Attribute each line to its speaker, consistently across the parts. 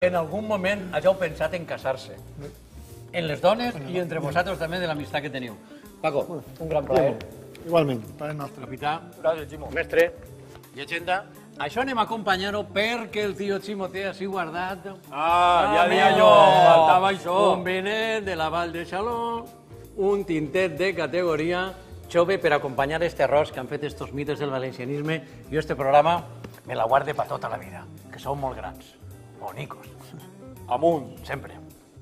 Speaker 1: que en algun moment hàgiu pensat en casar-se. En les dones i entre vosaltres també de l'amistat que teniu. Paco, un gran plaer.
Speaker 2: Igualment, per el nostre.
Speaker 1: Capità,
Speaker 3: Gràcies, Ximo.
Speaker 1: mestre, llegenda. Això anem a acompanyar-ho perquè el tio Ximo té així guardat...
Speaker 3: Ja dia jo, faltava això.
Speaker 1: Un vinet de la Vall de Xaló, un tintet de categoria jove per acompanyar este arròs que han fet estos mites del valencianisme. Jo este programa me la guarde per tota la vida, que sou molt grans, bonicos,
Speaker 3: Amunt.
Speaker 1: sempre.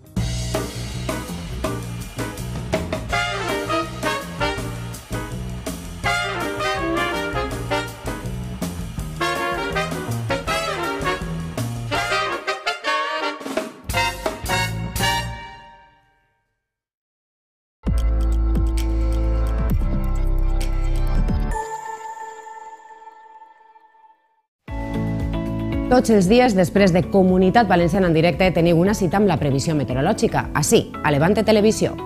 Speaker 4: Tots els dies, després de Comunitat Valenciana en directe, teniu una cita amb la previsió meteorològica, així, a Levante Televisió.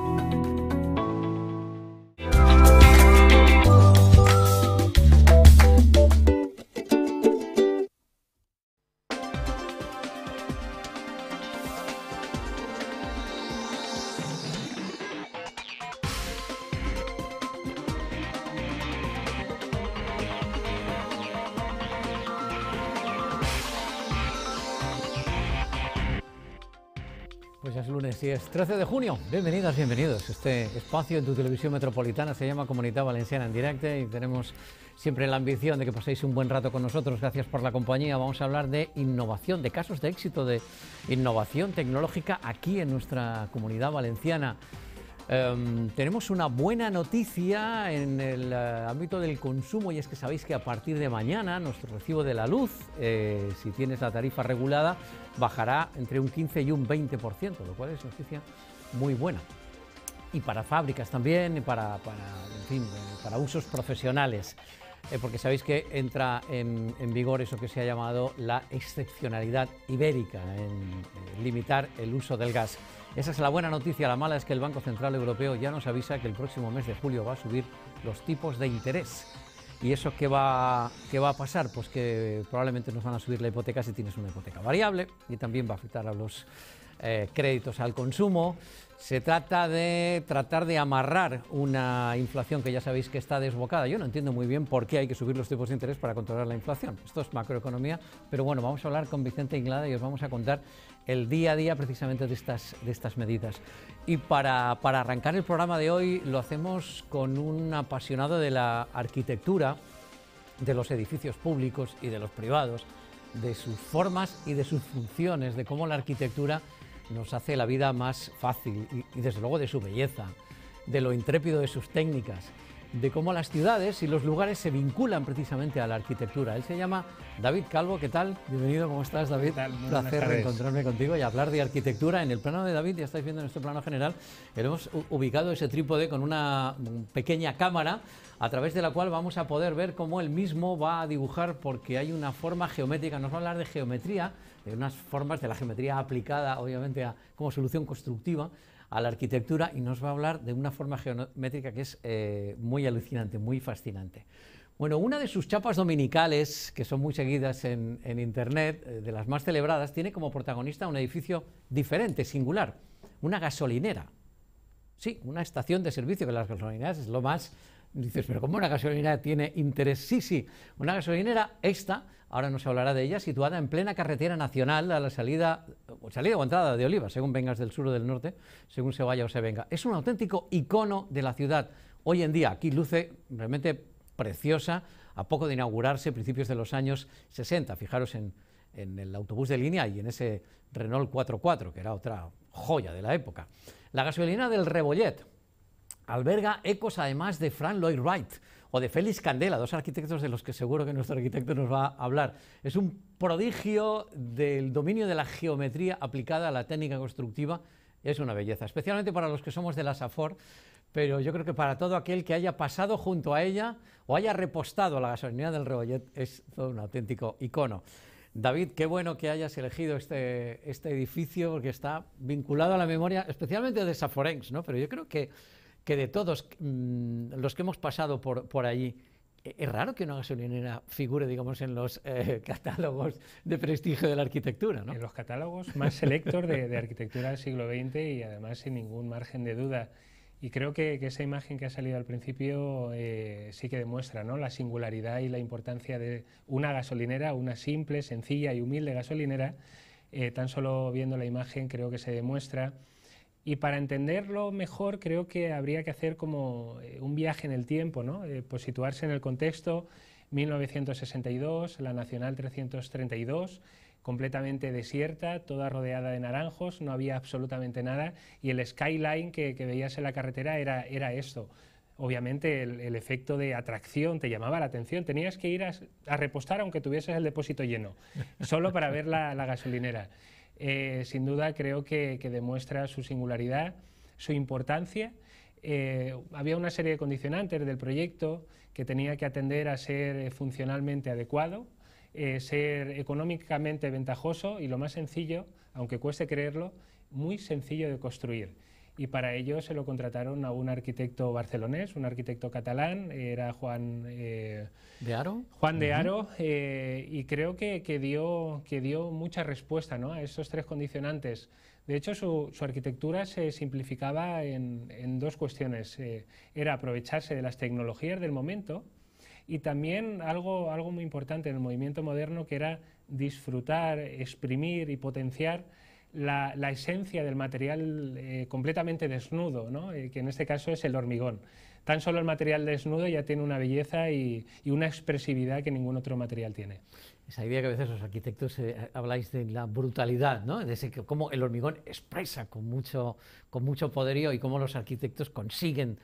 Speaker 5: Pues ya es lunes y es 13 de junio. Bienvenidas, bienvenidos. Este espacio en tu televisión metropolitana se llama Comunitat Valenciana en directo y tenemos siempre la ambición de que paséis un buen rato con nosotros. Gracias por la compañía. Vamos a hablar de innovación, de casos de éxito de innovación tecnológica aquí en nuestra Comunidad Valenciana. Tenemos una buena noticia en el ámbito del consumo y es que sabéis que a partir de mañana nuestro recibo de la luz, si tienes la tarifa regulada, bajará entre un 15 y un 20%, lo cual es noticia muy buena. Y para fábricas también, para usos profesionales, porque sabéis que entra en vigor eso que se ha llamado la excepcionalidad ibérica, en limitar el uso del gas. Esa es la buena noticia. La mala es que el Banco Central Europeo ya nos avisa que el próximo mes de julio va a subir los tipos de interés. ¿Y eso qué va a pasar? Pues que probablemente nos van a subir la hipoteca si tienes una hipoteca variable y también va a afectar a los créditos al consumo. Se trata de tratar de amarrar una inflación que ya sabéis que está desbocada. Yo no entiendo muy bien por qué hay que subir los tipos de interés para controlar la inflación. Esto es macroeconomía, pero bueno, vamos a hablar con Vicente Inglada y os vamos a contar el día a día precisamente de estas medidas. Y para arrancar el programa de hoy lo hacemos con un apasionado de la arquitectura, de los edificios públicos y de los privados, de sus formas y de sus funciones, de cómo la arquitectura nos hace la vida más fácil y desde luego de su belleza, de lo intrépido de sus técnicas, de cómo las ciudades y los lugares se vinculan precisamente a la arquitectura. Él se llama David Calvo. ¿Qué tal? Bienvenido, ¿cómo estás, David? Un placer reencontrarme contigo y hablar de arquitectura. En el plano de David, ya estáis viendo en este plano general, hemos ubicado ese trípode con una pequeña cámara a través de la cual vamos a poder ver cómo él mismo va a dibujar, porque hay una forma geométrica. Nos va a hablar de geometría, de unas formas de la geometría aplicada, obviamente, como solución constructiva a la arquitectura, y nos va a hablar de una forma geométrica que es muy alucinante, muy fascinante. Bueno, una de sus chapas dominicales, que son muy seguidas en internet, de las más celebradas, tiene como protagonista un edificio diferente, singular, una gasolinera. Sí, una estación de servicio, que las gasolineras es lo más... Dices, pero ¿cómo una gasolinera tiene interés? Sí, una gasolinera esta, ahora nos hablará de ella, situada en plena carretera nacional a la salida o entrada de Oliva, según vengas del sur o del norte, según se vaya o se venga. Es un auténtico icono de la ciudad. Hoy en día aquí luce realmente preciosa, a poco de inaugurarse, principios de los años 60. Fijaros en el autobús de línea y en ese Renault 4x4, que era otra joya de la época. La gasolinera del Rebollet alberga ecos además de Frank Lloyd Wright o de Félix Candela, dos arquitectos de los que seguro que nuestro arquitecto nos va a hablar. Es un prodigio del dominio de la geometría aplicada a la técnica constructiva. Es una belleza, especialmente para los que somos de la Safor, pero yo creo que para todo aquel que haya pasado junto a ella o haya repostado a la gasolinera del Rebollet es todo un auténtico icono. David, qué bueno que hayas elegido este edificio, porque está vinculado a la memoria, especialmente de saforencs, ¿no? Pero yo creo que de todos los que hemos pasado por allí, Es raro que una gasolinera figure, digamos, en los catálogos de prestigio de la arquitectura, ¿no?
Speaker 6: En los catálogos más selectos de arquitectura del siglo XX y además sin ningún margen de duda. Y creo que esa imagen que ha salido al principio sí que demuestra, ¿no?, la singularidad y la importancia de una gasolinera, una simple, sencilla y humilde gasolinera. Tan solo viendo la imagen creo que se demuestra. Y para entenderlo mejor creo que habría que hacer como un viaje en el tiempo, ¿no? Pues situarse en el contexto. 1962, la Nacional 332, completamente desierta, toda rodeada de naranjos, no había absolutamente nada, y el skyline que veías en la carretera era esto. Obviamente el efecto de atracción te llamaba la atención, tenías que ir a repostar aunque tuvieses el depósito lleno, solo para ver la gasolinera. Sin duda creo que demuestra su singularidad, su importancia. Había una serie de condicionantes del proyecto que tenía que atender a ser funcionalmente adecuado, ser económicamente ventajoso y, lo más sencillo, aunque cueste creerlo, muy sencillo de construir. Y para ello se lo contrataron a un arquitecto barcelonés, un arquitecto catalán, era Juan
Speaker 5: ¿De Haro?
Speaker 6: Juan de Haro, y creo que dio mucha respuesta, ¿no?, a esos tres condicionantes. De hecho, su arquitectura se simplificaba en dos cuestiones. Era aprovecharse de las tecnologías del momento y también algo muy importante en el movimiento moderno, que era disfrutar, exprimir y potenciar la esencia del material completamente desnudo, ¿no?, que en este caso es el hormigón. Tan solo el material desnudo ya tiene una belleza y una expresividad que ningún otro material tiene.
Speaker 5: Esa idea que a veces los arquitectos habláis de la brutalidad, ¿no? De cómo el hormigón expresa con mucho poderío y cómo los arquitectos consiguen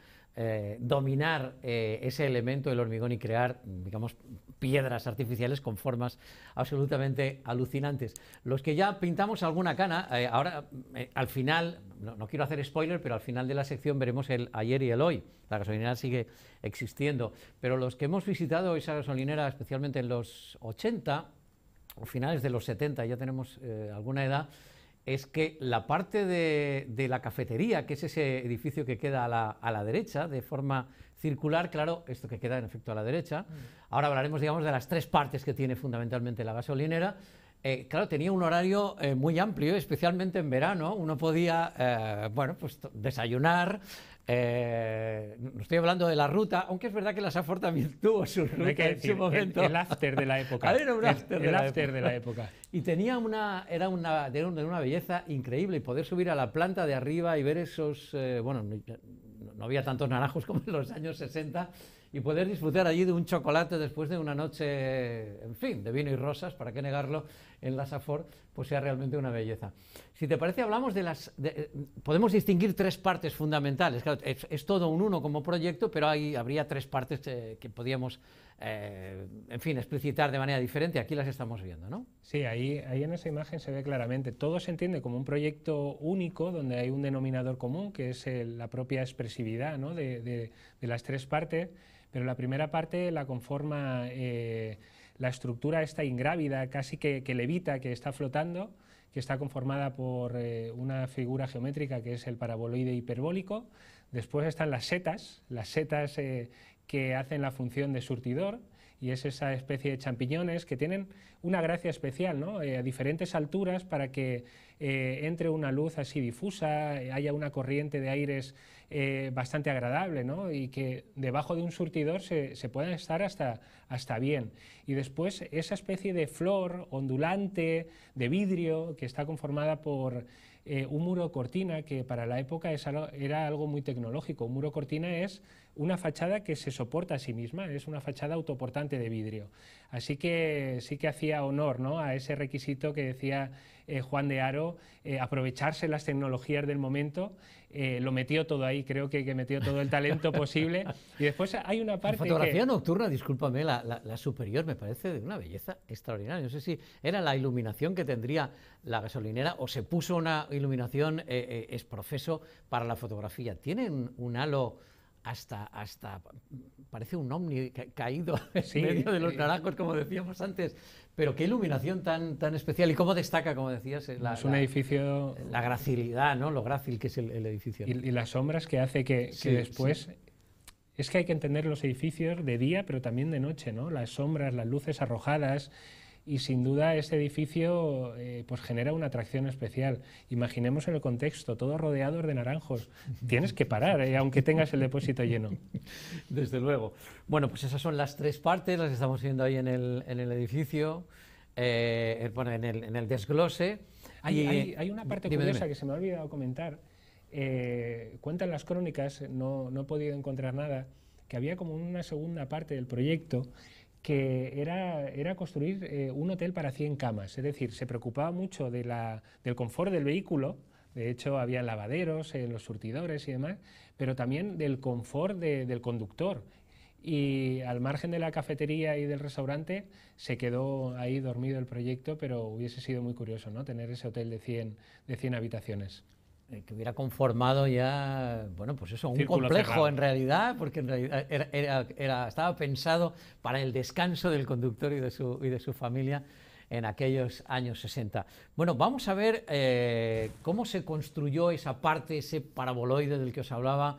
Speaker 5: dominar ese elemento del hormigón y crear, digamos, piedras artificiales con formas absolutamente alucinantes. Los que ya pintamos alguna cana, ahora al final, no quiero hacer spoiler, pero al final de la sección veremos el ayer y el hoy. La gasolinera sigue existiendo, pero los que hemos visitado esa gasolinera, especialmente en los 80 o finales de los 70, ya tenemos alguna edad, es que la parte de la cafetería, que es ese edificio que queda a la derecha, de forma circular, claro, esto que queda en efecto a la derecha. Ahora hablaremos, digamos, de las tres partes que tiene fundamentalmente la gasolinera. Claro, tenía un horario muy amplio, especialmente en verano. Uno podía, bueno, pues desayunar. No estoy hablando de la ruta, aunque es verdad que la Safor también tuvo su ruta en su momento.
Speaker 6: El after de la época.
Speaker 5: Era un after
Speaker 6: de la época.
Speaker 5: Y tenía era de una belleza increíble, y poder subir a la planta de arriba y ver esos, bueno, no había tantos naranjos como en los años 60, y poder disfrutar allí de un chocolate después de una noche, en fin, de vino y rosas, para qué negarlo, en la Safor, pues sea realmente una belleza. Si te parece, hablamos podemos distinguir tres partes fundamentales. Claro, es todo un uno como proyecto, pero habría tres partes que podíamos, en fin, explicitar de manera diferente. Aquí las estamos viendo, ¿no?
Speaker 6: Sí, ahí en esa imagen se ve claramente. Todo se entiende como un proyecto único, donde hay un denominador común, que es la propia expresividad, ¿no?, de las tres partes. Pero la primera parte la conforma la estructura esta ingrávida, casi que levita, que está flotando, que está conformada por una figura geométrica que es el paraboloide hiperbólico. Después están las setas que hacen la función de surtidor, y es esa especie de champiñones que tienen una gracia especial, ¿no?, a diferentes alturas, para que entre una luz así difusa, haya una corriente de aires bastante agradable, ¿no?, y que debajo de un surtidor se pueda estar hasta bien. Y después esa especie de flor ondulante de vidrio que está conformada por un muro cortina, que para la época era algo muy tecnológico. Un muro cortina es una fachada que se soporta a sí misma, es una fachada autoportante de vidrio. Así que sí que hacía honor, ¿no?, a ese requisito que decía Juan de Haro, aprovecharse las tecnologías del momento. Lo metió todo ahí, creo que metió todo el talento posible. Y después hay una parte
Speaker 5: la fotografía nocturna, discúlpame, la superior, me parece de una belleza extraordinaria. No sé si era la iluminación que tendría la gasolinera o se puso una iluminación exprofeso para la fotografía. Tiene un halo hasta parece un ovni caído en medio de los naranjos, como decíamos antes. Pero qué iluminación tan especial, y cómo destaca, como decías,
Speaker 6: es un edificio,
Speaker 5: la gracilidad, ¿no?, lo grácil que es el edificio, ¿no?
Speaker 6: Y las sombras que hace que después es que hay que entender los edificios de día, pero también de noche, ¿no? Las sombras, las luces arrojadas, y sin duda este edificio pues genera una atracción especial. Imaginemos en el contexto, todo rodeado de naranjos. Tienes que parar, aunque tengas el depósito lleno.
Speaker 5: Desde luego. Bueno, pues esas son las tres partes, las que estamos viendo ahí en el edificio, bueno, en el desglose.
Speaker 6: Hay una parte curiosa
Speaker 5: dime.
Speaker 6: que se me ha olvidado comentar. Cuentan las crónicas, no he podido encontrar nada, que había como una segunda parte del proyecto que era construir un hotel para 100 camas. Es decir, se preocupaba mucho del confort del vehículo. De hecho, había lavaderos, los surtidores y demás, pero también del confort del conductor. Y al margen de la cafetería y del restaurante, se quedó ahí dormido el proyecto, pero hubiese sido muy curioso, ¿no? Tener ese hotel de 100 habitaciones.
Speaker 5: Que hubiera conformado ya, bueno, pues eso, un
Speaker 6: Círculo
Speaker 5: complejo
Speaker 6: cerrado.
Speaker 5: en realidad, porque en realidad estaba pensado para el descanso del conductor y de su familia en aquellos años 60. Bueno, vamos a ver cómo se construyó esa parte, ese paraboloide del que os hablaba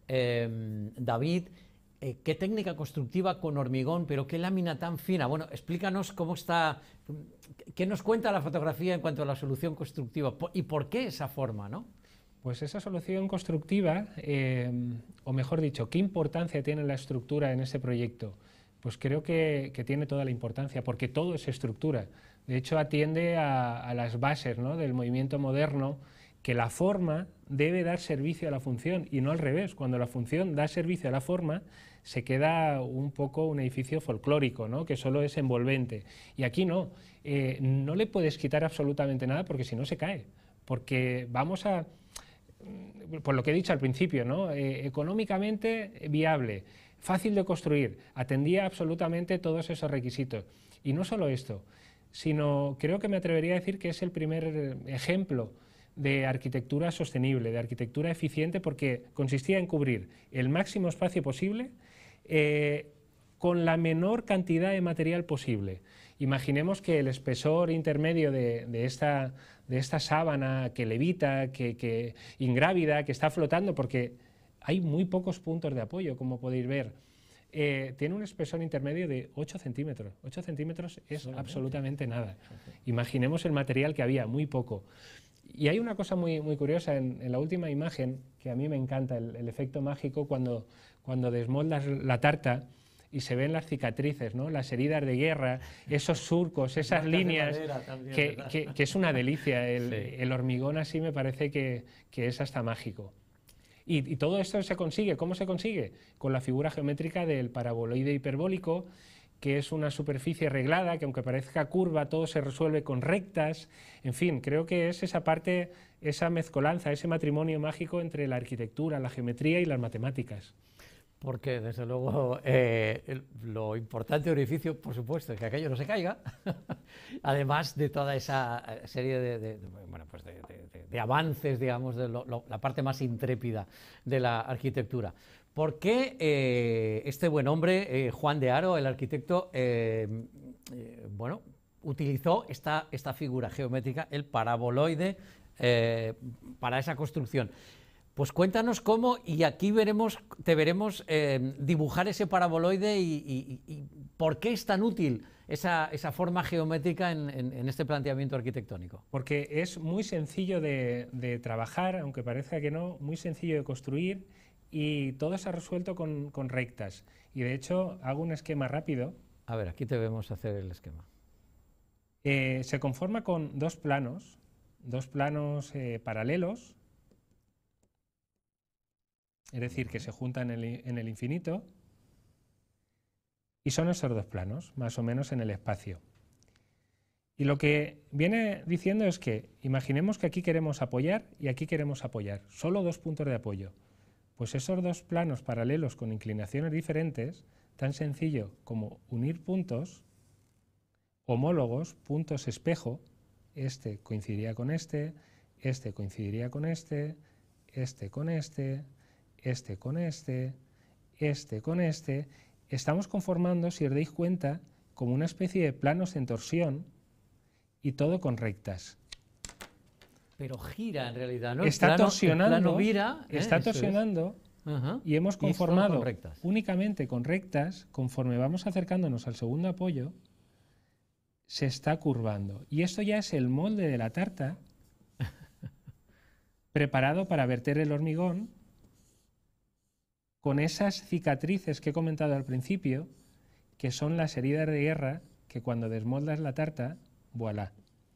Speaker 5: David. ¿Qué técnica constructiva con hormigón, pero qué lámina tan fina? Bueno, explícanos cómo está, qué nos cuenta la fotografía en cuanto a la solución constructiva y por qué esa forma, ¿no?
Speaker 6: Pues esa solución constructiva, o mejor dicho, ¿qué importancia tiene la estructura en ese proyecto? Pues creo que tiene toda la importancia, porque todo es estructura. De hecho, atiende a las bases, ¿no?, del movimiento moderno, que la forma debe dar servicio a la función y no al revés. Cuando la función da servicio a la forma, se queda un poco un edificio folclórico, ¿no?, que solo es envolvente. Y aquí no, no le puedes quitar absolutamente nada porque si no se cae. Porque vamos a, por lo que he dicho al principio, ¿no?, económicamente viable, fácil de construir, atendía absolutamente todos esos requisitos. Y no solo esto, sino creo que me atrevería a decir que es el primer ejemplo de arquitectura sostenible, de arquitectura eficiente, porque consistía en cubrir el máximo espacio posible con la menor cantidad de material posible. Imaginemos que el espesor intermedio de esta sábana que levita, que ingrávida, que está flotando, porque hay muy pocos puntos de apoyo, como podéis ver, tiene un espesor intermedio de 8 centímetros. 8 centímetros es absolutamente nada. Imaginemos el material que había, muy poco. Y hay una cosa muy curiosa en la última imagen, que a mí me encanta, el efecto mágico cuando desmoldas la tarta y se ven las cicatrices, ¿no?, las heridas de guerra, esos surcos, esas líneas, que es una delicia. El hormigón así me parece que es hasta mágico. Y todo esto se consigue, ¿cómo se consigue? Con la figura geométrica del paraboloide hiperbólico, que es una superficie reglada, que aunque parezca curva, todo se resuelve con rectas. En fin, creo que es esa parte, esa mezcolanza, ese matrimonio mágico entre la arquitectura, la geometría y las matemáticas.
Speaker 5: Porque, desde luego, lo importante del edificio, por supuesto, es que aquello no se caiga, además de toda esa serie de avances, digamos, de la parte más intrépida de la arquitectura. ¿Por qué este buen hombre, Juan de Haro, el arquitecto, bueno, utilizó esta figura geométrica, el paraboloide, para esa construcción? Pues cuéntanos cómo, y aquí te veremos dibujar ese paraboloide y por qué es tan útil esa forma geométrica en este planteamiento arquitectónico.
Speaker 6: Porque es muy sencillo de trabajar, aunque parezca que no, muy sencillo de construir, y todo se ha resuelto con rectas. Y de hecho hago un esquema rápido.
Speaker 5: A ver, aquí te vemos hacer el esquema.
Speaker 6: Se conforma con dos planos paralelos, es decir, que se juntan en el infinito, y son esos dos planos, más o menos en el espacio. Y lo que viene diciendo es que imaginemos que aquí queremos apoyar y aquí queremos apoyar, solo dos puntos de apoyo. Pues esos dos planos paralelos con inclinaciones diferentes, tan sencillo como unir puntos homólogos, puntos espejo, este coincidiría con este coincidiría con este con este, este con este con este, estamos conformando, si os dais cuenta, como una especie de planos en torsión y todo con rectas.
Speaker 5: Pero gira en realidad, ¿no?
Speaker 6: Está torsionando,
Speaker 5: el plano vira,
Speaker 6: está torsionando
Speaker 5: Ajá.
Speaker 6: y hemos
Speaker 5: Y es todo
Speaker 6: conformado
Speaker 5: con rectas.
Speaker 6: únicamente con rectas. Conforme vamos acercándonos al segundo apoyo, se está curvando. Y esto ya es el molde de la tarta preparado para verter el hormigón con esas cicatrices que he comentado al principio, que son las heridas de guerra que cuando desmoldas la tarta, voilà.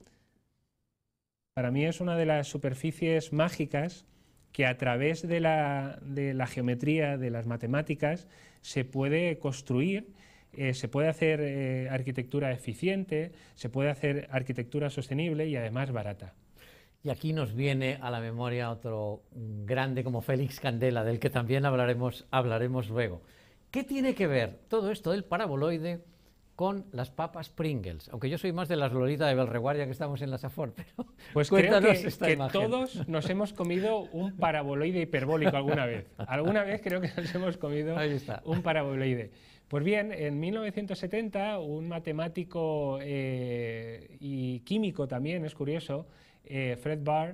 Speaker 6: Para mí es una de las superficies mágicas que a través de la geometría, de las matemáticas, se puede construir, se puede hacer arquitectura eficiente, se puede hacer arquitectura sostenible y además barata.
Speaker 5: Y aquí nos viene a la memoria otro grande como Félix Candela, del que también hablaremos luego. ¿Qué tiene que ver todo esto del paraboloide con las papas Pringles? Aunque yo soy más de las Lolita de Belreguardia, que estamos en la Safor, pero
Speaker 6: pues creo
Speaker 5: cuéntanos
Speaker 6: que,
Speaker 5: esta
Speaker 6: que
Speaker 5: imagen.
Speaker 6: todos nos hemos comido un paraboloide hiperbólico alguna vez. Alguna vez creo que nos hemos comido
Speaker 5: Ahí está.
Speaker 6: un paraboloide. Pues bien, en 1970 un matemático y químico también, es curioso, Fred Barr,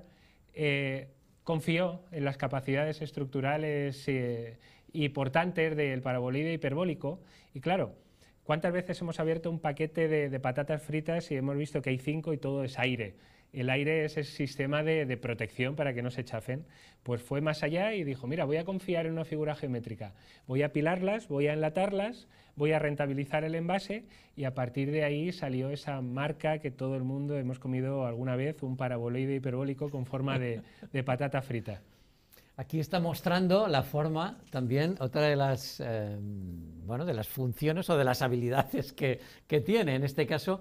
Speaker 6: confió en las capacidades estructurales y portantes del paraboloide hiperbólico. Y claro, ¿cuántas veces hemos abierto un paquete de patatas fritas y hemos visto que hay 5 y todo es aire? El aire es el sistema de protección para que no se chafen. Pues fue más allá y dijo, mira, voy a confiar en una figura geométrica, voy a apilarlas, voy a enlatarlas, voy a rentabilizar el envase, y a partir de ahí salió esa marca que todo el mundo hemos comido alguna vez, un paraboloide hiperbólico con forma de patata frita.
Speaker 5: Aquí está mostrando la forma también, otra de las, bueno, de las funciones o de las habilidades que tiene, en este caso,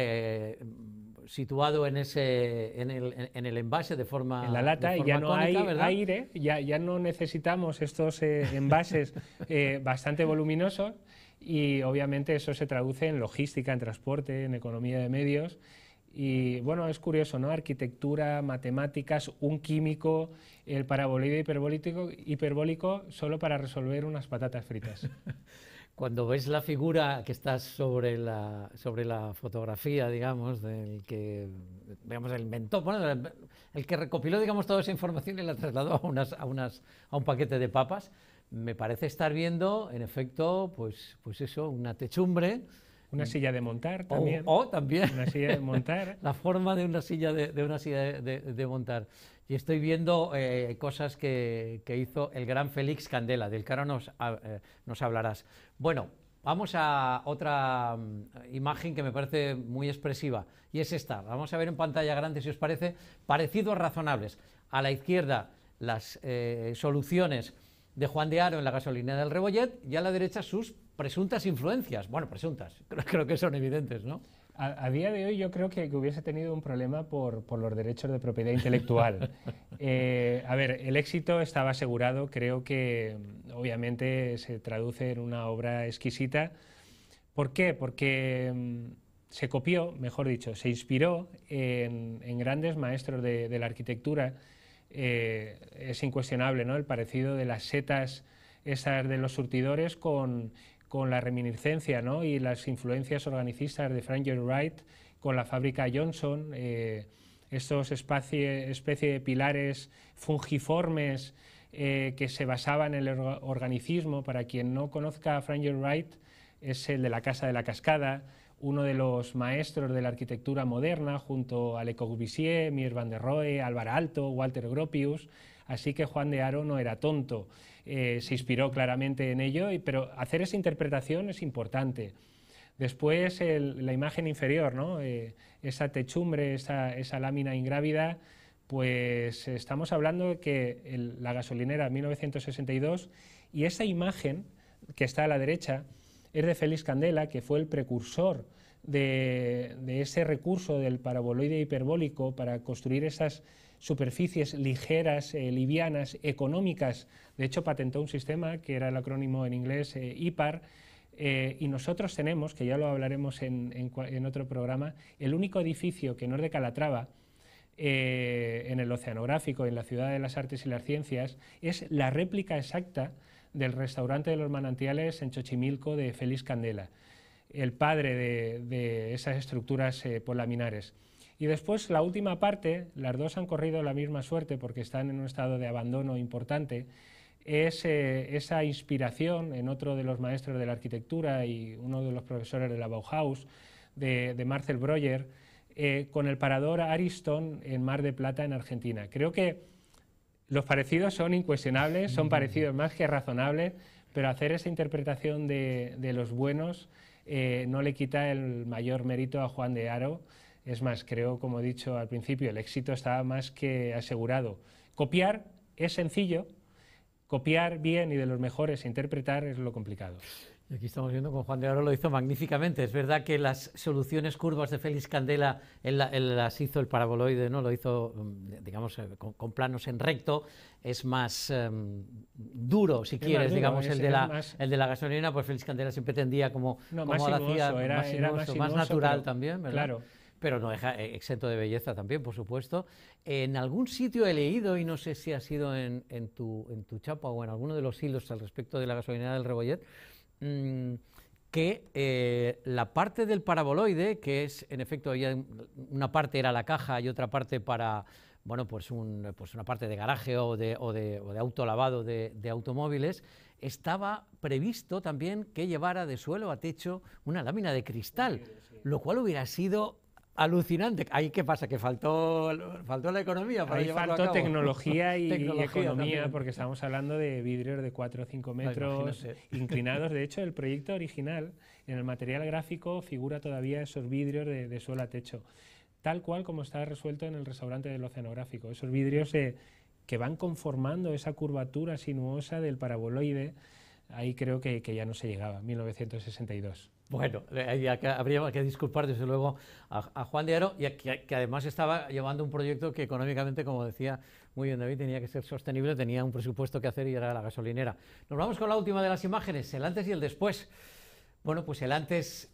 Speaker 5: situado en el envase de forma
Speaker 6: en la lata, y ya no
Speaker 5: cónica,
Speaker 6: hay
Speaker 5: ¿verdad?
Speaker 6: aire, ya no necesitamos estos envases bastante voluminosos, y obviamente eso se traduce en logística, en transporte, en economía de medios. Y bueno, es curioso, ¿no? Arquitectura, matemáticas, un químico, el paraboloide hiperbólico solo para resolver unas patatas fritas.
Speaker 5: Cuando ves la figura que está sobre la fotografía, digamos, del que, digamos, el inventor, bueno, el que recopiló, digamos, toda esa información y la trasladó a un paquete de papas, me parece estar viendo, en efecto, pues eso, una techumbre.
Speaker 6: Una silla de montar también.
Speaker 5: O también.
Speaker 6: Una silla de montar.
Speaker 5: La forma de una silla de montar. Y estoy viendo cosas que hizo el gran Félix Candela, del que ahora nos hablarás. Bueno, vamos a otra imagen que me parece muy expresiva, y es esta. Vamos a ver en pantalla grande, si os parece, parecidos razonables. A la izquierda, las soluciones de Juan de Haro en la gasolinera del Rebollet, y a la derecha sus presuntas influencias. Bueno, presuntas, creo que son evidentes, ¿no?
Speaker 6: A día de hoy yo creo que hubiese tenido un problema por los derechos de propiedad intelectual. A ver, el éxito estaba asegurado, creo que obviamente se traduce en una obra exquisita. ¿Por qué? Porque se copió, mejor dicho, se inspiró en grandes maestros de la arquitectura. Es incuestionable, ¿no?, el parecido de las setas esas de los surtidores con la reminiscencia, ¿no?, y las influencias organicistas de Frank Lloyd Wright con la fábrica Johnson, estos especie de pilares fungiformes que se basaban en el organicismo. Para quien no conozca a Frank Lloyd Wright, es el de la Casa de la Cascada, uno de los maestros de la arquitectura moderna, junto a Le Corbusier, Mies van der Rohe, Álvaro Aalto, Walter Gropius. Así que Juan de Haro no era tonto, se inspiró claramente en ello, pero hacer esa interpretación es importante. Después la imagen inferior, ¿no?, esa techumbre, esa lámina ingrávida, pues estamos hablando de que la gasolinera 1962, y esa imagen que está a la derecha es de Félix Candela, que fue el precursor de ese recurso del paraboloide hiperbólico para construir esas superficies ligeras, livianas, económicas. De hecho, patentó un sistema que era el acrónimo en inglés IPAR, y nosotros tenemos, que ya lo hablaremos en otro programa, el único edificio que no es de Calatrava, en el Oceanográfico, en la Ciudad de las Artes y las Ciencias, es la réplica exacta del restaurante de los Manantiales en Xochimilco de Félix Candela, el padre de esas estructuras polaminares. Y después, la última parte, las dos han corrido la misma suerte porque están en un estado de abandono importante. es esa inspiración en otro de los maestros de la arquitectura y uno de los profesores de la Bauhaus, de Marcel Breuer, con el parador Ariston en Mar del Plata, en Argentina. Creo que los parecidos son incuestionables, son parecidos más que razonables, pero hacer esa interpretación de los buenos no le quita el mayor mérito a Juan de Haro. Es más, creo, como he dicho al principio, el éxito está más que asegurado. Copiar es sencillo, copiar bien y de los mejores interpretar es lo complicado.
Speaker 5: Y aquí estamos viendo con Juan de Haro lo hizo magníficamente. Es verdad que las soluciones curvas de Félix Candela, él las hizo el paraboloide, ¿no? Lo hizo, digamos, con planos en recto. Es más duro, si quieres, digamos, el de la gasolina, pues Félix Candela siempre tendía como
Speaker 6: más
Speaker 5: lo hacía, más natural
Speaker 6: pero,
Speaker 5: también, ¿verdad?
Speaker 6: Claro.
Speaker 5: Pero no deja exento de belleza también, por supuesto. En algún sitio he leído, y no sé si ha sido en tu chapa o en alguno de los hilos al respecto de la gasolinera del Rebollet, que la parte del paraboloide, que es, en efecto, una parte era la caja y otra parte para, bueno, pues una parte de garaje o de autolavado de automóviles, estaba previsto también que llevara de suelo a techo una lámina de cristal, lo cual hubiera sido alucinante. ¿Ahí qué pasa? ¿Que faltó la economía para llevarlo a cabo?
Speaker 6: Faltó tecnología y economía,
Speaker 5: también.
Speaker 6: porque estamos hablando de vidrios de 4 o 5 metros inclinados. De hecho, el proyecto original, en el material gráfico, figura todavía esos vidrios de suelo a techo, tal cual como está resuelto en el restaurante del Oceanográfico. Esos vidrios que van conformando esa curvatura sinuosa del paraboloide. Ahí creo que ya no se llegaba, 1962.
Speaker 5: Bueno, habría que disculpar desde luego a Juan de Haro, y que además estaba llevando un proyecto que económicamente, como decía muy bien David, tenía que ser sostenible, tenía un presupuesto que hacer y era la gasolinera. Nos vamos con la última de las imágenes, el antes y el después. Bueno, pues el antes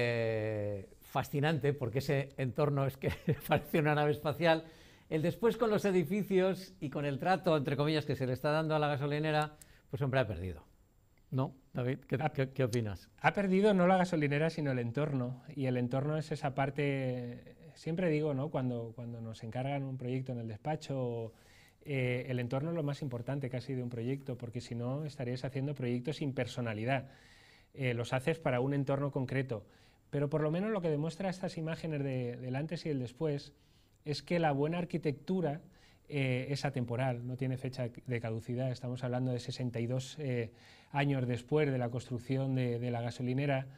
Speaker 5: fascinante, porque ese entorno es que parece una nave espacial. El después, con los edificios y con el trato, entre comillas, que se le está dando a la gasolinera, pues hombre, ha perdido. ¿No, David? ¿Qué opinas?
Speaker 6: Ha perdido no la gasolinera, sino el entorno. Y el entorno es esa parte, siempre digo, ¿no? Cuando nos encargan un proyecto en el despacho, el entorno es lo más importante casi de un proyecto, porque si no estarías haciendo proyectos sin personalidad. Los haces para un entorno concreto. Pero por lo menos lo que demuestra estas imágenes del antes y el después es que la buena arquitectura es atemporal, no tiene fecha de caducidad. Estamos hablando de 62 años después de la construcción de la gasolinera.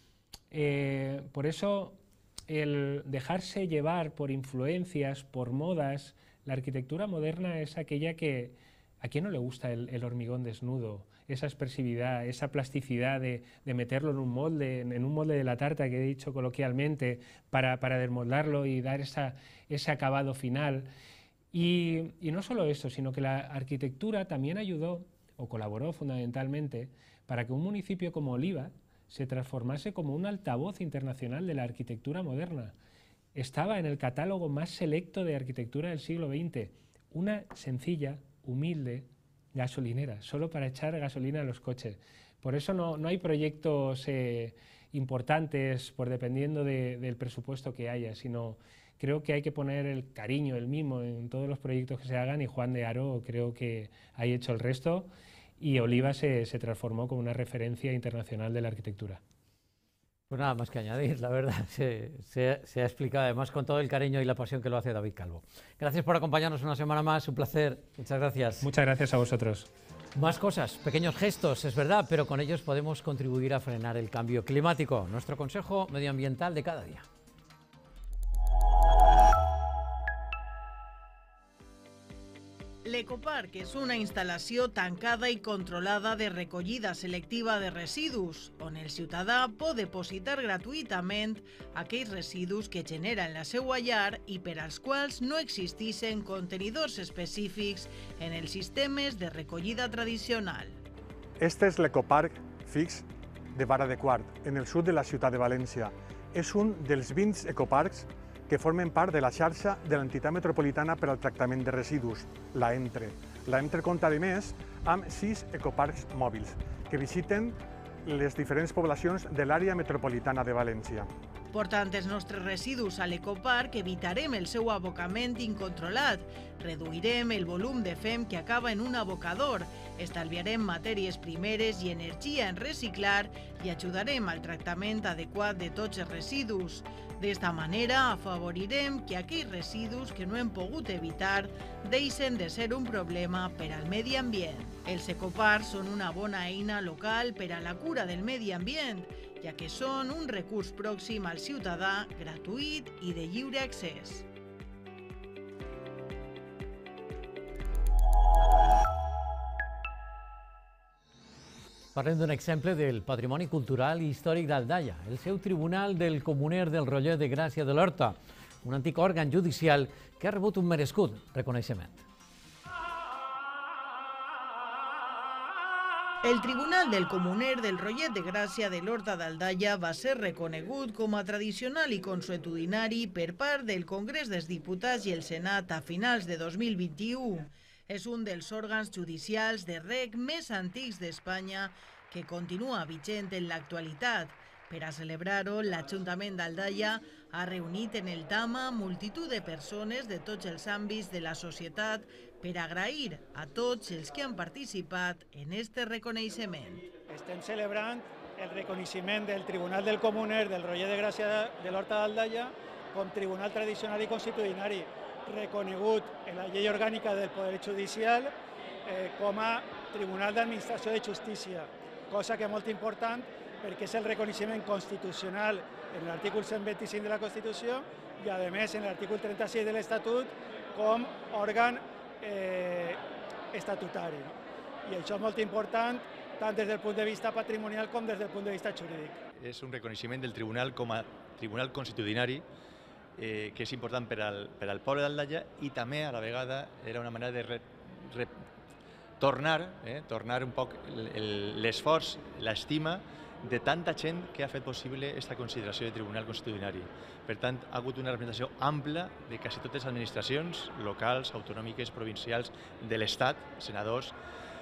Speaker 6: Por eso, el dejarse llevar por influencias, por modas, la arquitectura moderna es aquella que ¿a quién no le gusta el hormigón desnudo? Esa expresividad, esa plasticidad de meterlo en un molde de la tarta que he dicho coloquialmente, para desmoldarlo y dar ese acabado final. Y no solo eso, sino que la arquitectura también ayudó o colaboró fundamentalmente para que un municipio como Oliva se transformase como un altavoz internacional de la arquitectura moderna. Estaba en el catálogo más selecto de arquitectura del siglo XX, una sencilla, humilde gasolinera, solo para echar gasolina a los coches. Por eso no hay proyectos importantes dependiendo del presupuesto que haya, sino creo que hay que poner el cariño, el mimo en todos los proyectos que se hagan, y Juan de Haro creo que ha hecho el resto, y Oliva se transformó como una referencia internacional de la arquitectura.
Speaker 5: Pues nada más que añadir, la verdad, se ha explicado además con todo el cariño y la pasión que lo hace David Calvo. Gracias por acompañarnos una semana más, un placer, muchas gracias.
Speaker 6: Muchas gracias a vosotros.
Speaker 5: Más cosas, pequeños gestos, es verdad, pero con ellos podemos contribuir a frenar el cambio climático. Nuestro consejo medioambiental de cada día.
Speaker 7: L'Ecoparc és una instal·lació tancada i controlada de recollida selectiva de residus, on el ciutadà pot depositar gratuïtament aquells residus que genera en la seva llar i per als quals no existeixen contenidors específics en els sistemes de recollida tradicional.
Speaker 2: Este és l'Ecoparc fix de Vara de Quart, en el sud de la ciutat de València. És un dels 20 ecoparcs que formen part de la xarxa de l'Entitat Metropolitana per al Tractament de Residus, la EMTRE. La EMTRE compta, a més, amb 6 ecoparcs mòbils que visiten les diferents poblacions de l'àrea metropolitana de València.
Speaker 7: Portant els nostres residus a l'Ecoparc, evitarem el seu abocament incontrolat, reduirem el volum de fem que acaba en un abocador, Estalviarem matèries primeres i energia en reciclar i ajudarem al tractament adequat de tots els residus. D'esta manera afavorirem que aquells residus que no hem pogut evitar deixen de ser un problema per al medi ambient. Els ecoparcs són una bona eina local per a la cura del medi ambient, ja que són un recurs pròxim al ciutadà, gratuït i de lliure accés.
Speaker 5: Parlem d'un exemple del patrimoni cultural i històric d'Aldaia, el seu Tribunal del Comuner del Rotllet de Gràcia de l'Horta, un antic òrgan judicial que ha rebut un merescut reconeixement.
Speaker 7: El Tribunal del Comuner del Rotllet de Gràcia de l'Horta d'Aldaia va ser reconegut com a tradicional i consuetudinari per part del Congrés dels Diputats i el Senat a finals de 2021. És un dels òrgans judicials de reg més antics d'Espanya que continua vigent en l'actualitat. Per a celebrar-ho, l'Ajuntament d'Aldaia ha reunit en el Tama multitud de persones de tots els àmbits de la societat per agrair a tots els que han participat en este reconeixement.
Speaker 8: Estem celebrant el reconeixement del Tribunal del Comuner del Rotllet de Gràcia de l'Horta d'Aldaia com Tribunal Tradicional i Constitucionari, reconegut en la llei orgànica del Poder Judicial com a Tribunal d'Administració de Justícia, cosa que és molt important perquè és el reconeixement constitucional en l'artícul 125 de la Constitució i, a més, en l'artícul 36 de l'Estatut com òrgan estatutari. I això és molt important tant des del punt de vista patrimonial com des del punt de vista jurídic.
Speaker 9: És un reconeixement del Tribunal com a Tribunal Constitucionari que és important per al poble d'Aldaia i també a la vegada era una manera de tornar un poc l'esforç, l'estima de tanta gent que ha fet possible aquesta consideració de Tribunal Constitucionari. Per tant, ha hagut una representació ampla de quasi totes les administracions locals, autonòmiques, provincials, de l'Estat, senadors.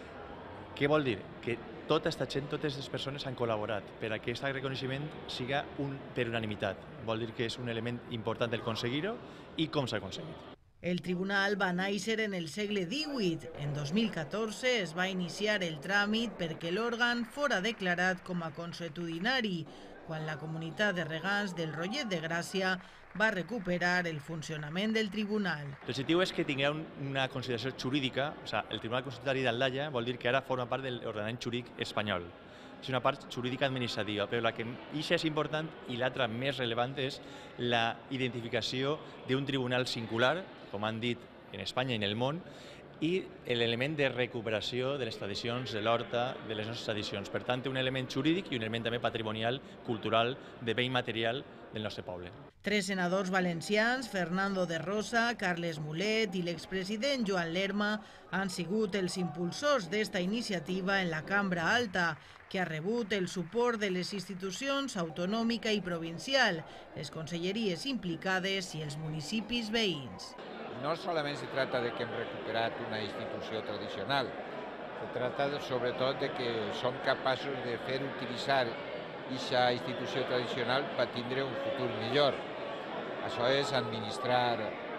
Speaker 9: Què vol dir? Que tota aquesta gent, totes les persones han col·laborat per a que aquest reconeixement siga per unanimitat. Vol dir que és un element important d'aconseguir-ho i com s'ha aconseguit.
Speaker 7: El tribunal va néixer en el segle XVIII. En 2014 es va iniciar el tràmit perquè l'òrgan fora declarat com a consuetudinari, quan la comunitat de regants del Rotllet de Gràcia va recuperar el funcionament del tribunal.
Speaker 9: L'objectiu és que tinguera una consideració jurídica, o sigui, el Tribunal Constitucionari d'Aldaia vol dir que ara forma part de l'ordenament jurídic espanyol. És una part jurídica administrativa, però la que és important i l'altra més rellevant és la identificació d'un tribunal singular, com han dit en Espanya i en el món, i l'element de recuperació de les tradicions de l'horta, de les nostres tradicions. Per tant, té un element jurídic i un element també patrimonial, cultural, de bé immaterial del nostre poble.
Speaker 7: 3 senadors valencians, Fernando de Rosa, Carles Mulet i l'expresident Joan Lerma, han sigut els impulsors d'esta iniciativa en la Cambra Alta, que ha rebut el suport de les institucions autonòmica i provincial, les conselleries implicades i els municipis veïns.
Speaker 10: No solamente se trata de que hem recuperat una institució tradicional, se trata sobretot de que som capaços de fer utilitzar aquesta institució tradicional per tindre un futur millor. Això és administrar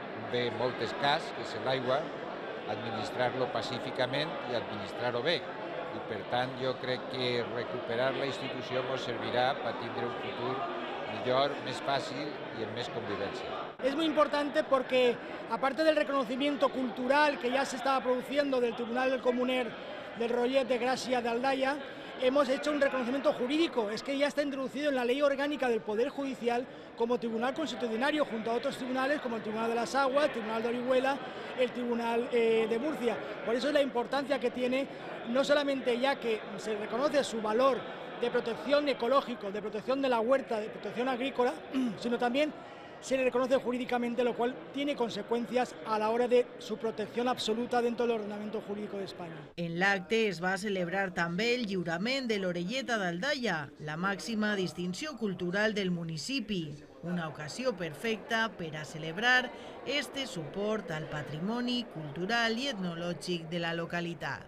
Speaker 10: bé moltes cases, que és l'aigua, administrar-lo pacíficament i administrar-ho bé. I per tant jo crec que recuperar la institució ens servirà per tindre un futur mejor, más fácil y en más convivencia.
Speaker 11: Es muy importante porque, aparte del reconocimiento cultural que ya se estaba produciendo del Tribunal del Comuner del Rotllet de Gràcia de Aldaia, hemos hecho un reconocimiento jurídico. Es que ya está introducido en la ley orgánica del Poder Judicial como Tribunal Constitucionario, junto a otros tribunales como el Tribunal de las Aguas, el Tribunal de Orihuela, el Tribunal de Murcia. Por eso es la importancia que tiene, no solamente ya que se reconoce su valor de protección ecológico, de protección de la huerta, de protección agrícola, sino también se le reconoce jurídicamente, lo cual tiene consecuencias a la hora de su protección absoluta dentro del ordenamiento jurídico de España.
Speaker 7: En l'acte es va celebrar també el lliurament de l'Orelleta d'Aldaia, la màxima distinció cultural del municipi, una ocasió perfecta per a celebrar este suport al patrimoni cultural i etnològic de la localitat.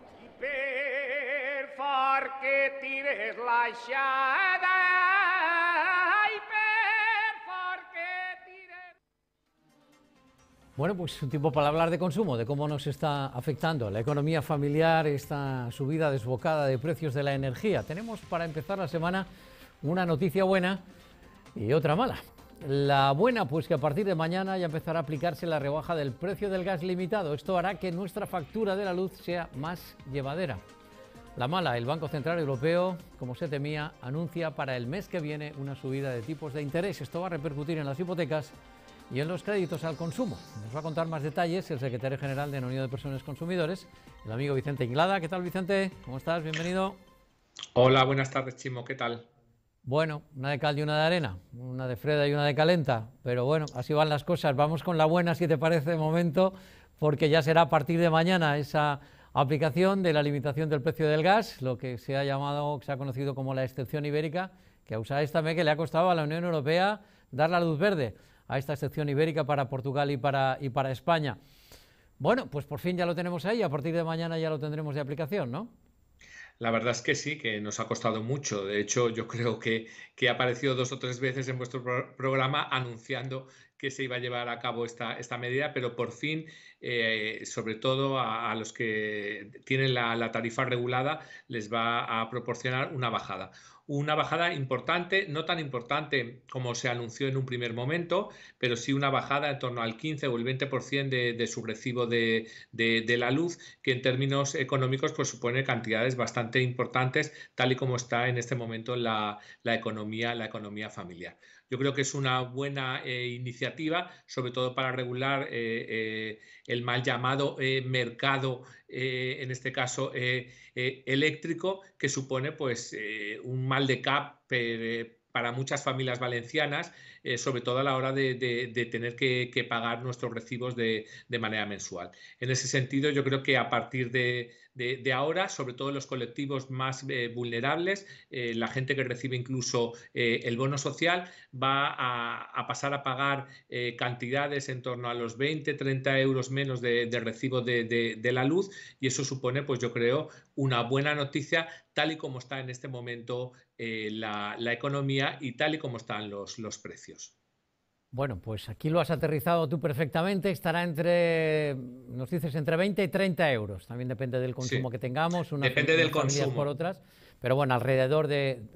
Speaker 12: Per fort que tires l'aixada i per fort que tires...
Speaker 5: Bueno, pues un tiempo para hablar de consumo, de cómo nos está afectando la economía familiar, esta subida desbocada de precios de la energía. Tenemos para empezar la semana una noticia buena y otra mala. La buena, pues que a partir de mañana ya empezará a aplicarse la rebaja del precio del gas limitado. Esto hará que nuestra factura de la luz sea más llevadera. La mala, el Banco Central Europeo, como se temía, anuncia para el mes que viene una subida de tipos de interés. Esto va a repercutir en las hipotecas y en los créditos al consumo. Nos va a contar más detalles el secretario general de la Unión de Personas Consumidores, el amigo Vicente Inglada. ¿Qué tal, Vicente? ¿Cómo estás? Bienvenido.
Speaker 13: Hola, buenas tardes, Chimo. ¿Qué tal?
Speaker 5: Bueno, una de cal y una de arena, una de freda y una de calenta, pero bueno, así van las cosas. Vamos con la buena, si te parece, de momento, porque ya será a partir de mañana esa aplicación de la limitación del precio del gas, lo que se ha conocido como la excepción ibérica, que que le ha costado a la Unión Europea dar la luz verde a esta excepción ibérica para Portugal y para España. Bueno, pues por fin ya lo tenemos ahí, a partir de mañana ya lo tendremos de aplicación, ¿no?
Speaker 13: La verdad es que sí, que nos ha costado mucho. De hecho, yo creo que ha aparecido 2 o 3 veces en vuestro programa anunciando que se iba a llevar a cabo esta medida, pero por fin, sobre todo a los que tienen la tarifa regulada, les va a proporcionar una bajada. Una bajada importante, no tan importante como se anunció en un primer momento, pero sí una bajada en torno al 15 o el 20% de su recibo de la luz, que en términos económicos pues supone cantidades bastante importantes, tal y como está en este momento la economía familiar. Yo creo que es una buena iniciativa, sobre todo para regular el mal llamado mercado, en este caso eléctrico, que supone pues un mal de cap para muchas familias valencianas, sobre todo a la hora de tener que pagar nuestros recibos de manera mensual. En ese sentido, yo creo que a partir de ahora, sobre todo los colectivos más vulnerables, la gente que recibe incluso el bono social, va a pasar a pagar cantidades en torno a los 20-30 euros menos de recibo de la luz, y eso supone, pues yo creo, una buena noticia tal y como está en este momento la economía y tal y como están los precios.
Speaker 5: Bueno, pues aquí lo has aterrizado tú perfectamente, estará nos dices, entre 20 y 30 euros, también depende del consumo que tengamos,
Speaker 13: depende del consumo
Speaker 5: por otras, pero bueno, alrededor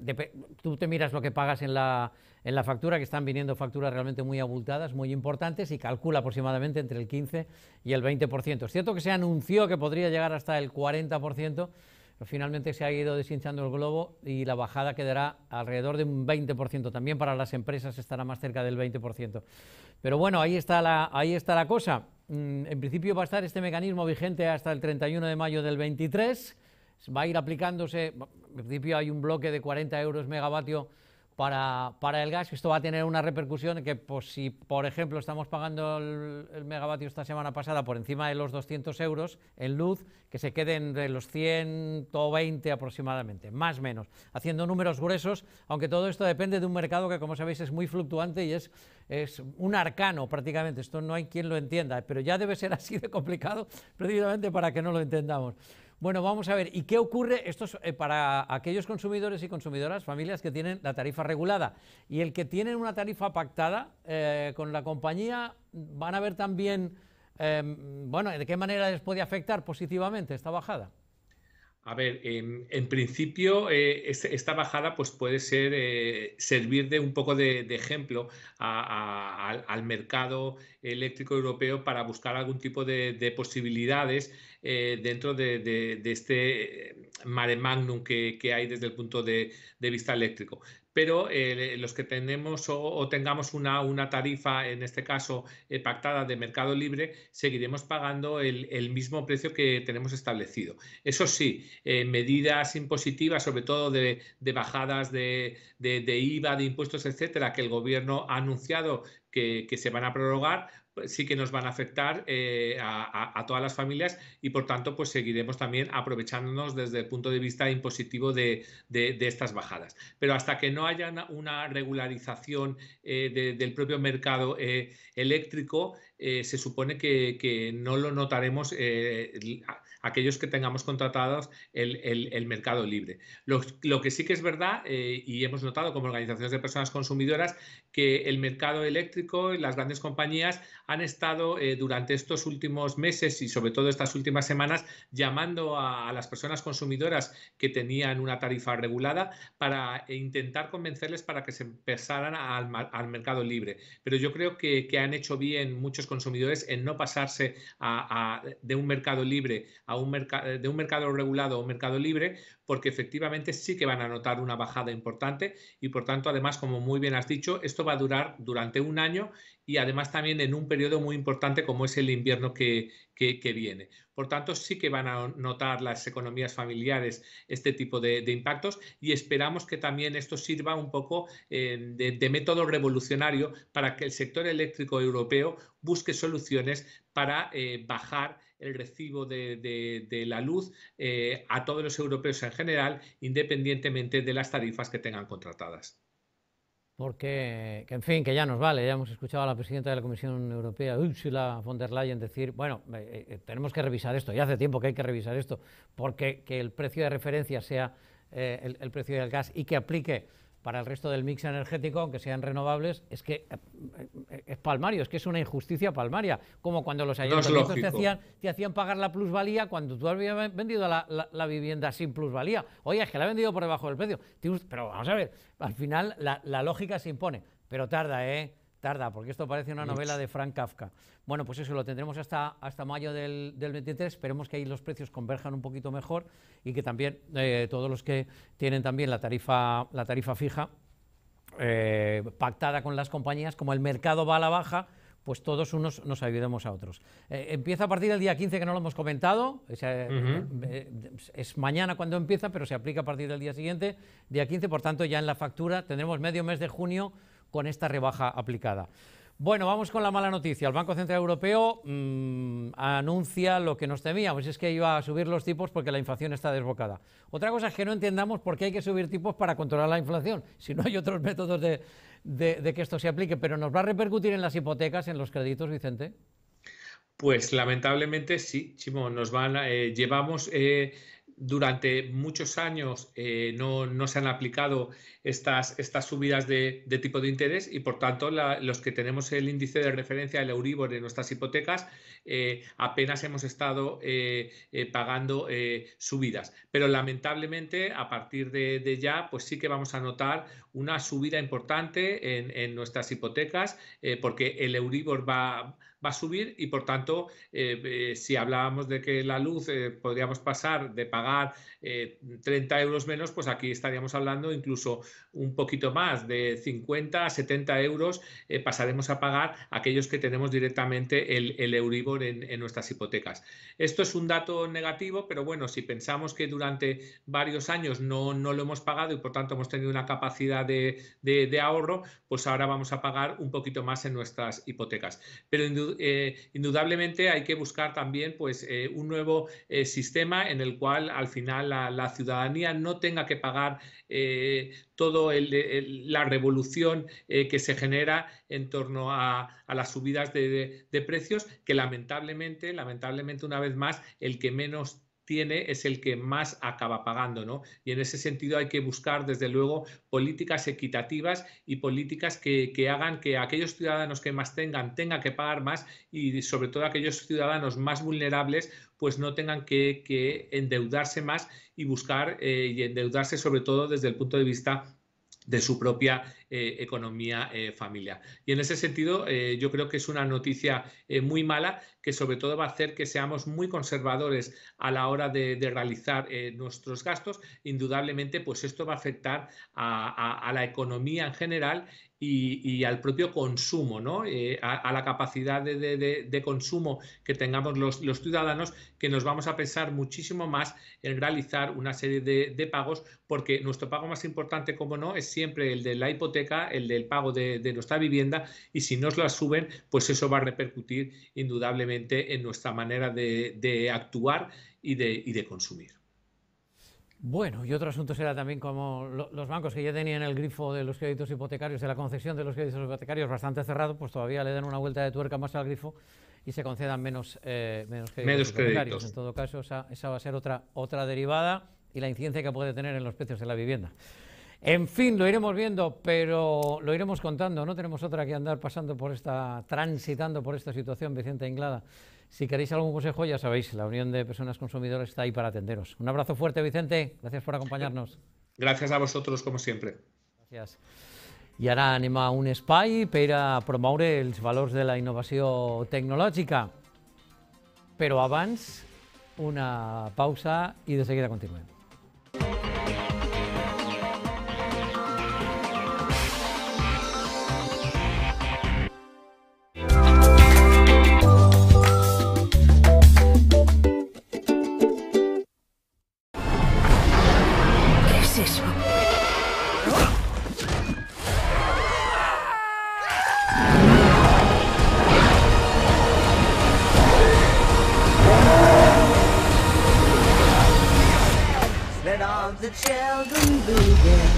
Speaker 5: tú te miras lo que pagas en la factura, que están viniendo facturas realmente muy abultadas, muy importantes, y calcula aproximadamente entre el 15 y el 20%. Es cierto que se anunció que podría llegar hasta el 40%, pero finalmente se ha ido deshinchando el globo y la bajada quedará alrededor de un 20%. También para las empresas estará más cerca del 20%. Pero bueno, ahí está la cosa. En principio va a estar este mecanismo vigente hasta el 31 de mayo del 23. Va a ir aplicándose, en principio hay un bloque de 40 euros megavatio para el gas. Esto va a tener una repercusión que, pues, si por ejemplo estamos pagando el megavatio esta semana pasada por encima de los 200 euros en luz, que se queden de los 120 aproximadamente, más o menos, haciendo números gruesos, aunque todo esto depende de un mercado que, como sabéis, es muy fluctuante y es un arcano prácticamente. Esto no hay quien lo entienda, pero ya debe ser así de complicado precisamente para que no lo entendamos. Bueno, vamos a ver, ¿y qué ocurre? Esto es para aquellos consumidores y consumidoras, familias que tienen la tarifa regulada, y el que tienen una tarifa pactada con la compañía, van a ver también, bueno, ¿de qué manera les puede afectar positivamente esta bajada?
Speaker 13: A ver, en principio esta bajada pues puede servir de un poco de ejemplo al mercado eléctrico europeo para buscar algún tipo de posibilidades dentro de este mare magnum que hay desde el punto de vista eléctrico. Pero los que tenemos o tengamos una tarifa, en este caso pactada de mercado libre, seguiremos pagando el mismo precio que tenemos establecido. Eso sí, medidas impositivas, sobre todo de bajadas de IVA, de impuestos, etcétera, que el Gobierno ha anunciado que se van a prorrogar, sí que nos van a afectar a todas las familias, y por tanto pues seguiremos también aprovechándonos desde el punto de vista impositivo de estas bajadas. Pero hasta que no haya una regularización del propio mercado eléctrico, se supone que no lo notaremos aquellos que tengamos contratados el mercado libre. Lo que sí que es verdad, y hemos notado como organizaciones de personas consumidoras, que el mercado eléctrico y las grandes compañías han estado durante estos últimos meses y sobre todo estas últimas semanas llamando a las personas consumidoras que tenían una tarifa regulada para intentar convencerles para que se pasaran al mercado libre. Pero yo creo que han hecho bien muchos consumidores en no pasarse de un mercado libre de un mercado regulado a un mercado libre, porque efectivamente sí que van a notar una bajada importante y por tanto, además, como muy bien has dicho, esto va a durar durante un año y además también en un periodo muy importante como es el invierno que viene. Por tanto, sí que van a notar las economías familiares este tipo de impactos y esperamos que también esto sirva un poco de método revolucionario para que el sector eléctrico europeo busque soluciones para bajar el recibo de la luz a todos los europeos en general, independientemente de las tarifas que tengan contratadas.
Speaker 5: Porque, en fin, que ya nos vale. Ya hemos escuchado a la presidenta de la Comisión Europea, Ursula von der Leyen, decir, bueno, tenemos que revisar esto, ya hace tiempo que hay que revisar esto, porque que el precio de referencia sea el precio del gas y que aplique para el resto del mix energético, aunque sean renovables, es que es palmario, es que es una injusticia palmaria, como cuando los ayuntamientos te hacían pagar la plusvalía cuando tú habías vendido la vivienda sin plusvalía. Oye, es que la he vendido por debajo del precio. Pero vamos a ver, al final la lógica se impone, pero tarda, tarda, porque esto parece una novela de Frank Kafka. Bueno, pues eso lo tendremos hasta mayo del 23, esperemos que ahí los precios converjan un poquito mejor y que también todos los que tienen también la tarifa fija pactada con las compañías, como el mercado va a la baja, pues todos unos nos ayudemos a otros. Empieza a partir del día 15, que no lo hemos comentado, es mañana cuando empieza, pero se aplica a partir del día siguiente, día 15, por tanto ya en la factura tendremos medio mes de junio con esta rebaja aplicada. Bueno, vamos con la mala noticia. El Banco Central Europeo anuncia lo que nos temíamos, es que iba a subir los tipos porque la inflación está desbocada. Otra cosa es que no entendamos por qué hay que subir tipos para controlar la inflación, si no hay otros métodos de que esto se aplique, pero ¿nos va a repercutir en las hipotecas, en los créditos, Vicente?
Speaker 13: Pues lamentablemente sí, Chimo, llevamos durante muchos años no se han aplicado estas subidas de tipo de interés y por tanto los que tenemos el índice de referencia, el Euribor, en nuestras hipotecas apenas hemos estado pagando subidas. Pero lamentablemente a partir de ya pues sí que vamos a notar una subida importante en nuestras hipotecas porque el Euribor va a subir y por tanto si hablábamos de que la luz podríamos pasar de pagar 30 euros menos, pues aquí estaríamos hablando incluso un poquito más, de 50 a 70 euros pasaremos a pagar aquellos que tenemos directamente el Euribor en nuestras hipotecas. Esto es un dato negativo, pero bueno, si pensamos que durante varios años no lo hemos pagado y por tanto hemos tenido una capacidad de ahorro, pues ahora vamos a pagar un poquito más en nuestras hipotecas. Pero indudablemente hay que buscar también pues, un nuevo sistema en el cual al final la ciudadanía no tenga que pagar toda la revolución que se genera en torno a las subidas de precios, que lamentablemente una vez más el que menos tiene es el que más acaba pagando, ¿no? Y en ese sentido hay que buscar, desde luego, políticas equitativas y políticas que hagan que aquellos ciudadanos que más tengan que pagar más y sobre todo aquellos ciudadanos más vulnerables pues no tengan que endeudarse más y buscar y endeudarse sobre todo desde el punto de vista de su propia economía familiar. Y en ese sentido yo creo que es una noticia muy mala que sobre todo va a hacer que seamos muy conservadores a la hora de realizar nuestros gastos. Indudablemente pues esto va a afectar a la economía en general y al propio consumo, ¿no? A la capacidad de consumo que tengamos los ciudadanos, que nos vamos a pensar muchísimo más en realizar una serie de pagos, porque nuestro pago más importante, como no, es siempre el de la hipoteca, el del pago de nuestra vivienda, y si nos la suben, pues eso va a repercutir indudablemente en nuestra manera de actuar y de consumir.
Speaker 5: Bueno, y otro asunto será también como los bancos que ya tenían el grifo de los créditos hipotecarios, de la concesión de los créditos hipotecarios bastante cerrado, pues todavía le dan una vuelta de tuerca más al grifo y se concedan menos créditos hipotecarios. En todo caso, esa va a ser otra derivada y la incidencia que puede tener en los precios de la vivienda. En fin, lo iremos viendo, pero lo iremos contando. No tenemos otra que andar transitando por esta situación, Vicente Inglada. Si queréis algún consejo, ya sabéis, la Unión de Personas Consumidoras está ahí para atenderos. Un abrazo fuerte, Vicente. Gracias por acompanyar-nos.
Speaker 13: Gràcies a vosaltres, com sempre.
Speaker 5: Gràcies. I ara anem a un espai per a promoure els valors de la innovació tecnològica. Però abans, una pausa i de seguida continuem.
Speaker 14: The children begin.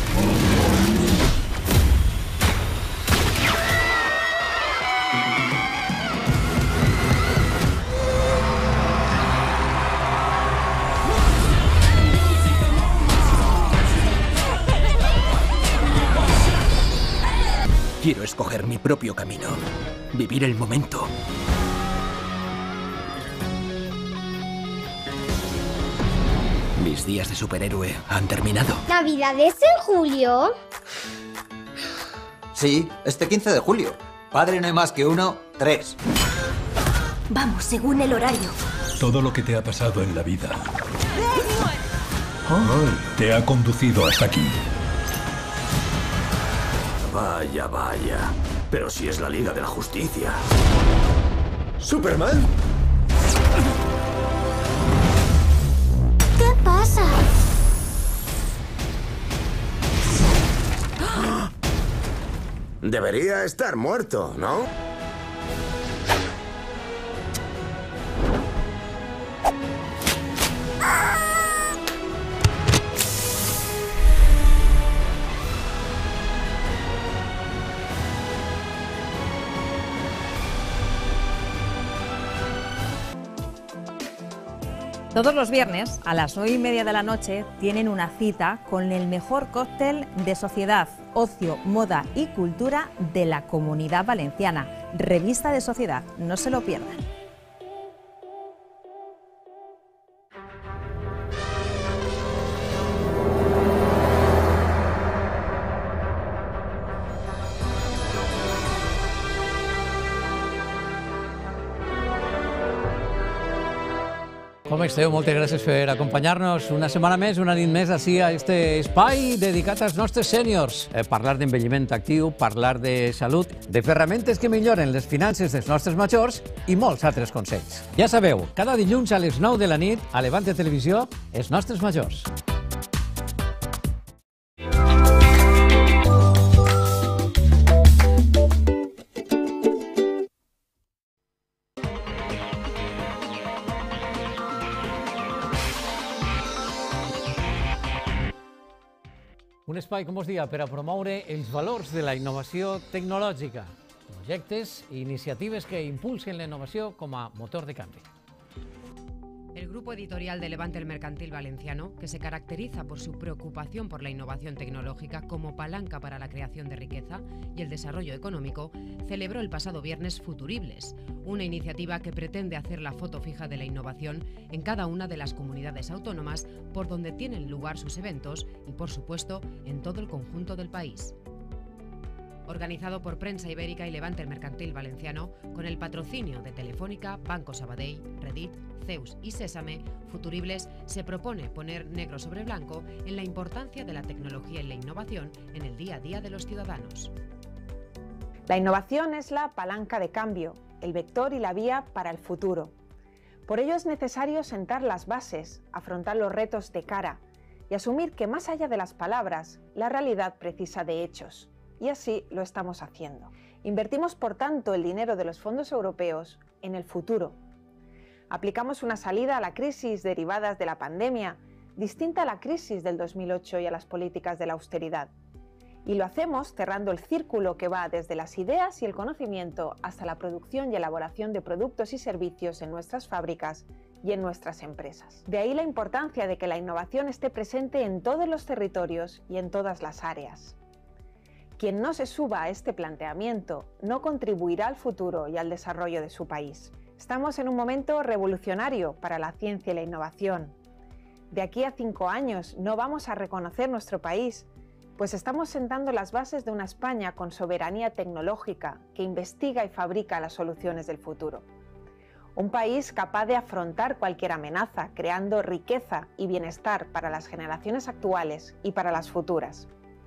Speaker 15: Quiero escoger mi propio camino, vivir el momento. Mis días de superhéroe han terminado.
Speaker 16: ¿Navidades en julio?
Speaker 17: Sí, este 15 de julio. Padre no hay más que uno, 3.
Speaker 16: Vamos, según el horario.
Speaker 18: Todo lo que te ha pasado en la vida te ha conducido hasta aquí.
Speaker 15: Vaya, vaya. Pero si es la Liga de la Justicia.
Speaker 18: ¿Superman?
Speaker 16: ¿Qué pasa?
Speaker 15: Debería estar muerto, ¿no?
Speaker 19: Todos los viernes, a las 9:30 de la noche, tienen una cita con el mejor cóctel de sociedad, ocio, moda y cultura de la Comunidad Valenciana. Revista de Sociedad, no se lo pierdan.
Speaker 5: Com esteu? Moltes gràcies per acompanyar-nos una setmana més, una nit més, així a este espai dedicat als nostres sèniors. Parlar d'envelliment actiu, parlar de salut, de ferramentes que milloren les finances dels nostres majors i molts altres consells. Ja sabeu, cada dilluns a les 9 de la nit, a Levante Televisió, Els nostres majors. Un espai, com us deia, per a promoure els valors de la innovació tecnològica, projectes i iniciatives que impulsen la innovació com a motor de canvi.
Speaker 4: El grupo editorial de Levante el Mercantil Valenciano, que se caracteriza por su preocupación por la innovación tecnológica como palanca para la creación de riqueza y el desarrollo económico, celebró el pasado viernes Futuribles, una iniciativa que pretende hacer la foto fija de la innovación en cada una de las comunidades autónomas por donde tienen lugar sus eventos y, por supuesto, en todo el conjunto del país. Organizado por Prensa Ibérica y Levante el Mercantil Valenciano, con el patrocinio de Telefónica, Banco Sabadell, Reddit, Zeus y Sésame, Futuribles se propone poner negro sobre blanco en la importancia de la tecnología y la innovación en el día a día de los ciudadanos.
Speaker 20: La innovación es la palanca de cambio, el vector y la vía para el futuro. Por ello es necesario sentar las bases, afrontar los retos de cara y asumir que más allá de las palabras, la realidad precisa de hechos. Y así lo estamos haciendo. Invertimos, por tanto, el dinero de los fondos europeos en el futuro. Aplicamos una salida a la crisis derivadas de la pandemia, distinta a la crisis del 2008 y a las políticas de la austeridad. Y lo hacemos cerrando el círculo que va desde las ideas y el conocimiento hasta la producción y elaboración de productos y servicios en nuestras fábricas y en nuestras empresas. De ahí la importancia de que la innovación esté presente en todos los territorios y en todas las áreas. Quien no se suba a este planteamiento no contribuirá al futuro y al desarrollo de su país. Estamos en un momento revolucionario para la ciencia y la innovación. De aquí a 5 años no vamos a reconocer nuestro país, pues estamos sentando las bases de una España con soberanía tecnológica que investiga y fabrica las soluciones del futuro. Un país capaz de afrontar cualquier amenaza, creando riqueza y bienestar para las generaciones actuales y para las futuras.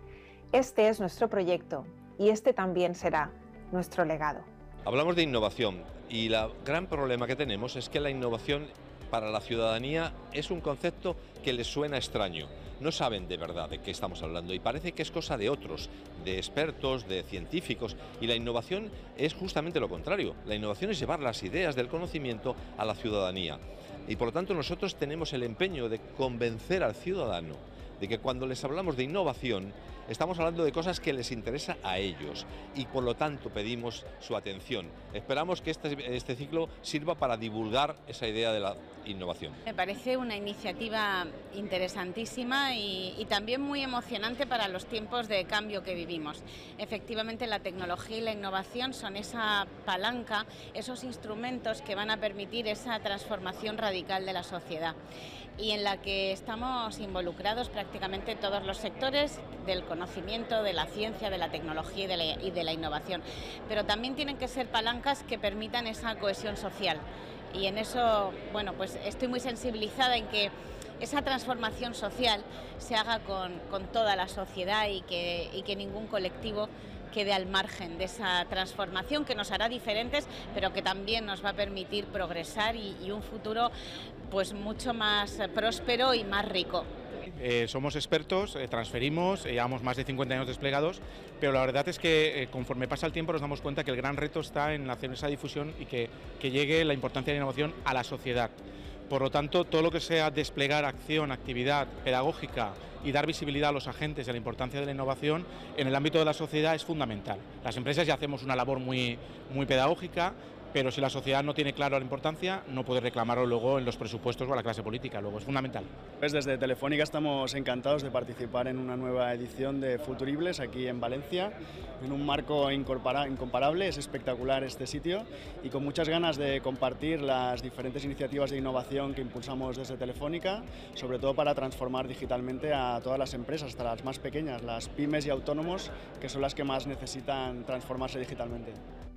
Speaker 20: Este es nuestro proyecto y este también será nuestro legado.
Speaker 21: Hablamos de innovación y el gran problema que tenemos es que la innovación para la ciudadanía es un concepto que les suena extraño. No saben de verdad de qué estamos hablando y parece que es cosa de otros, de expertos, de científicos, y la innovación es justamente lo contrario. La innovación es llevar las ideas del conocimiento a la ciudadanía y por lo tanto nosotros tenemos el empeño de convencer al ciudadano de que cuando les hablamos de innovación estamos hablando de cosas que les interesa a ellos y por lo tanto pedimos su atención. Esperamos que este ciclo sirva para divulgar esa idea de la innovación.
Speaker 22: Me parece una iniciativa interesantísima y también muy emocionante para los tiempos de cambio que vivimos. Efectivamente, la tecnología y la innovación son esa palanca, esos instrumentos que van a permitir esa transformación radical de la sociedad y en la que estamos involucrados prácticamente todos los sectores del conocimiento, de la ciencia, de la tecnología y de la innovación. Pero también tienen que ser palancas que permitan esa cohesión social. Y en eso, bueno, pues estoy muy sensibilizada en que esa transformación social se haga con toda la sociedad y que ningún colectivo quede al margen de esa transformación que nos hará diferentes, pero que también nos va a permitir progresar y un futuro pues mucho más próspero y más rico.
Speaker 23: Somos expertos, transferimos, llevamos más de 50 años desplegados, pero la verdad es que conforme pasa el tiempo nos damos cuenta que el gran reto está en hacer esa difusión y que llegue la importancia de la innovación a la sociedad. Por lo tanto, todo lo que sea desplegar acción, actividad pedagógica y dar visibilidad a los agentes de la importancia de la innovación en el ámbito de la sociedad es fundamental. Las empresas ya hacemos una labor muy pedagógica, pero si la sociedad no tiene claro la importancia, no puede reclamarlo luego en los presupuestos o a la clase política, luego es fundamental.
Speaker 24: Pues desde Telefónica estamos encantados de participar en una nueva edición de Futuribles aquí en Valencia, en un marco incomparable, es espectacular este sitio y con muchas ganas de compartir las diferentes iniciativas de innovación que impulsamos desde Telefónica, sobre todo para transformar digitalmente a todas las empresas, hasta las más pequeñas, las pymes y autónomos, que son las que más necesitan transformarse digitalmente.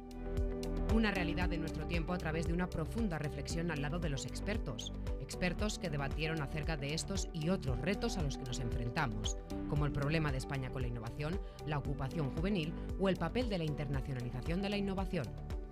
Speaker 4: Una realidad de nuestro tiempo a través de una profunda reflexión al lado de los expertos que debatieron acerca de estos y otros retos a los que nos enfrentamos, como el problema de España con la innovación, la ocupación juvenil o el papel de la internacionalización de la innovación.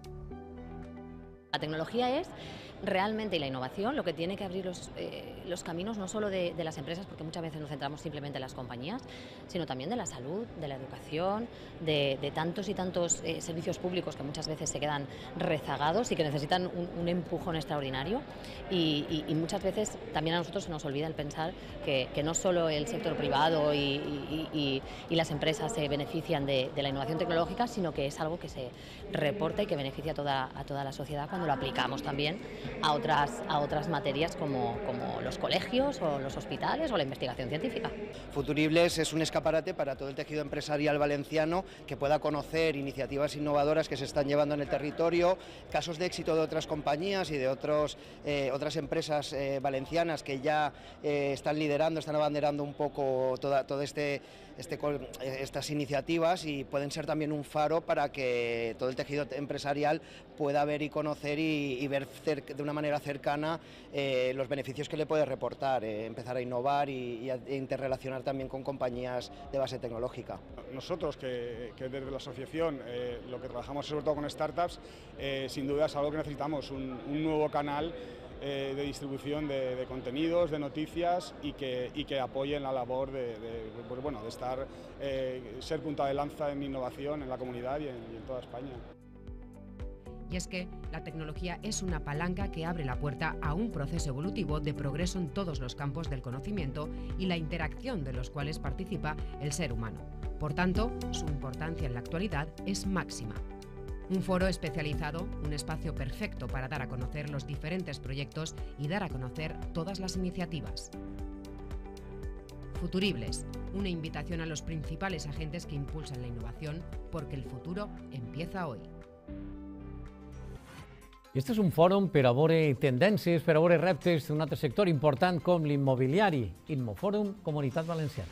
Speaker 25: La tecnología es realmente, y la innovación, lo que tiene que abrir los caminos no solo de las empresas, porque muchas veces nos centramos simplemente en las compañías, sino también de la salud, de la educación, de tantos y tantos servicios públicos que muchas veces se quedan rezagados y que necesitan un empujón extraordinario. Y muchas veces también a nosotros se nos olvida el pensar que no solo el sector privado y las empresas se benefician de la innovación tecnológica, sino que es algo que se reporta y que beneficia a toda la sociedad cuando lo aplicamos también a otras materias como los colegios o los hospitales o la investigación científica.
Speaker 26: Futuribles es un escaparate para todo el tejido empresarial valenciano que pueda conocer iniciativas innovadoras que se están llevando en el territorio, casos de éxito de otras compañías y de otras empresas valencianas que ya están liderando, están abanderando un poco estas iniciativas y pueden ser también un faro para que todo el tejido empresarial pueda ver y conocer y ver de una manera cercana los beneficios que le puede reportar, empezar a innovar y a interrelacionar también con compañías de base tecnológica.
Speaker 27: Nosotros, que desde la asociación lo que trabajamos sobre todo con startups, sin duda es algo que necesitamos, un nuevo canal de distribución de contenidos, de noticias y que apoyen la labor de estar, ser punta de lanza en innovación en la comunidad y en toda España.
Speaker 4: Y es que la tecnología es una palanca que abre la puerta a un proceso evolutivo de progreso en todos los campos del conocimiento y la interacción de los cuales participa el ser humano. Por tanto, su importancia en la actualidad es máxima. Un foro especializado, un espacio perfecto para dar a conocer los diferentes proyectos y dar a conocer todas las iniciativas. Futuribles, una invitación a los principales agentes que impulsan la innovación, porque el futuro empieza hoy.
Speaker 5: Este és un fòrum per a veure tendències, per a veure reptes d'un altre sector important com l'immobiliari. Inmofòrum Comunitat Valenciana.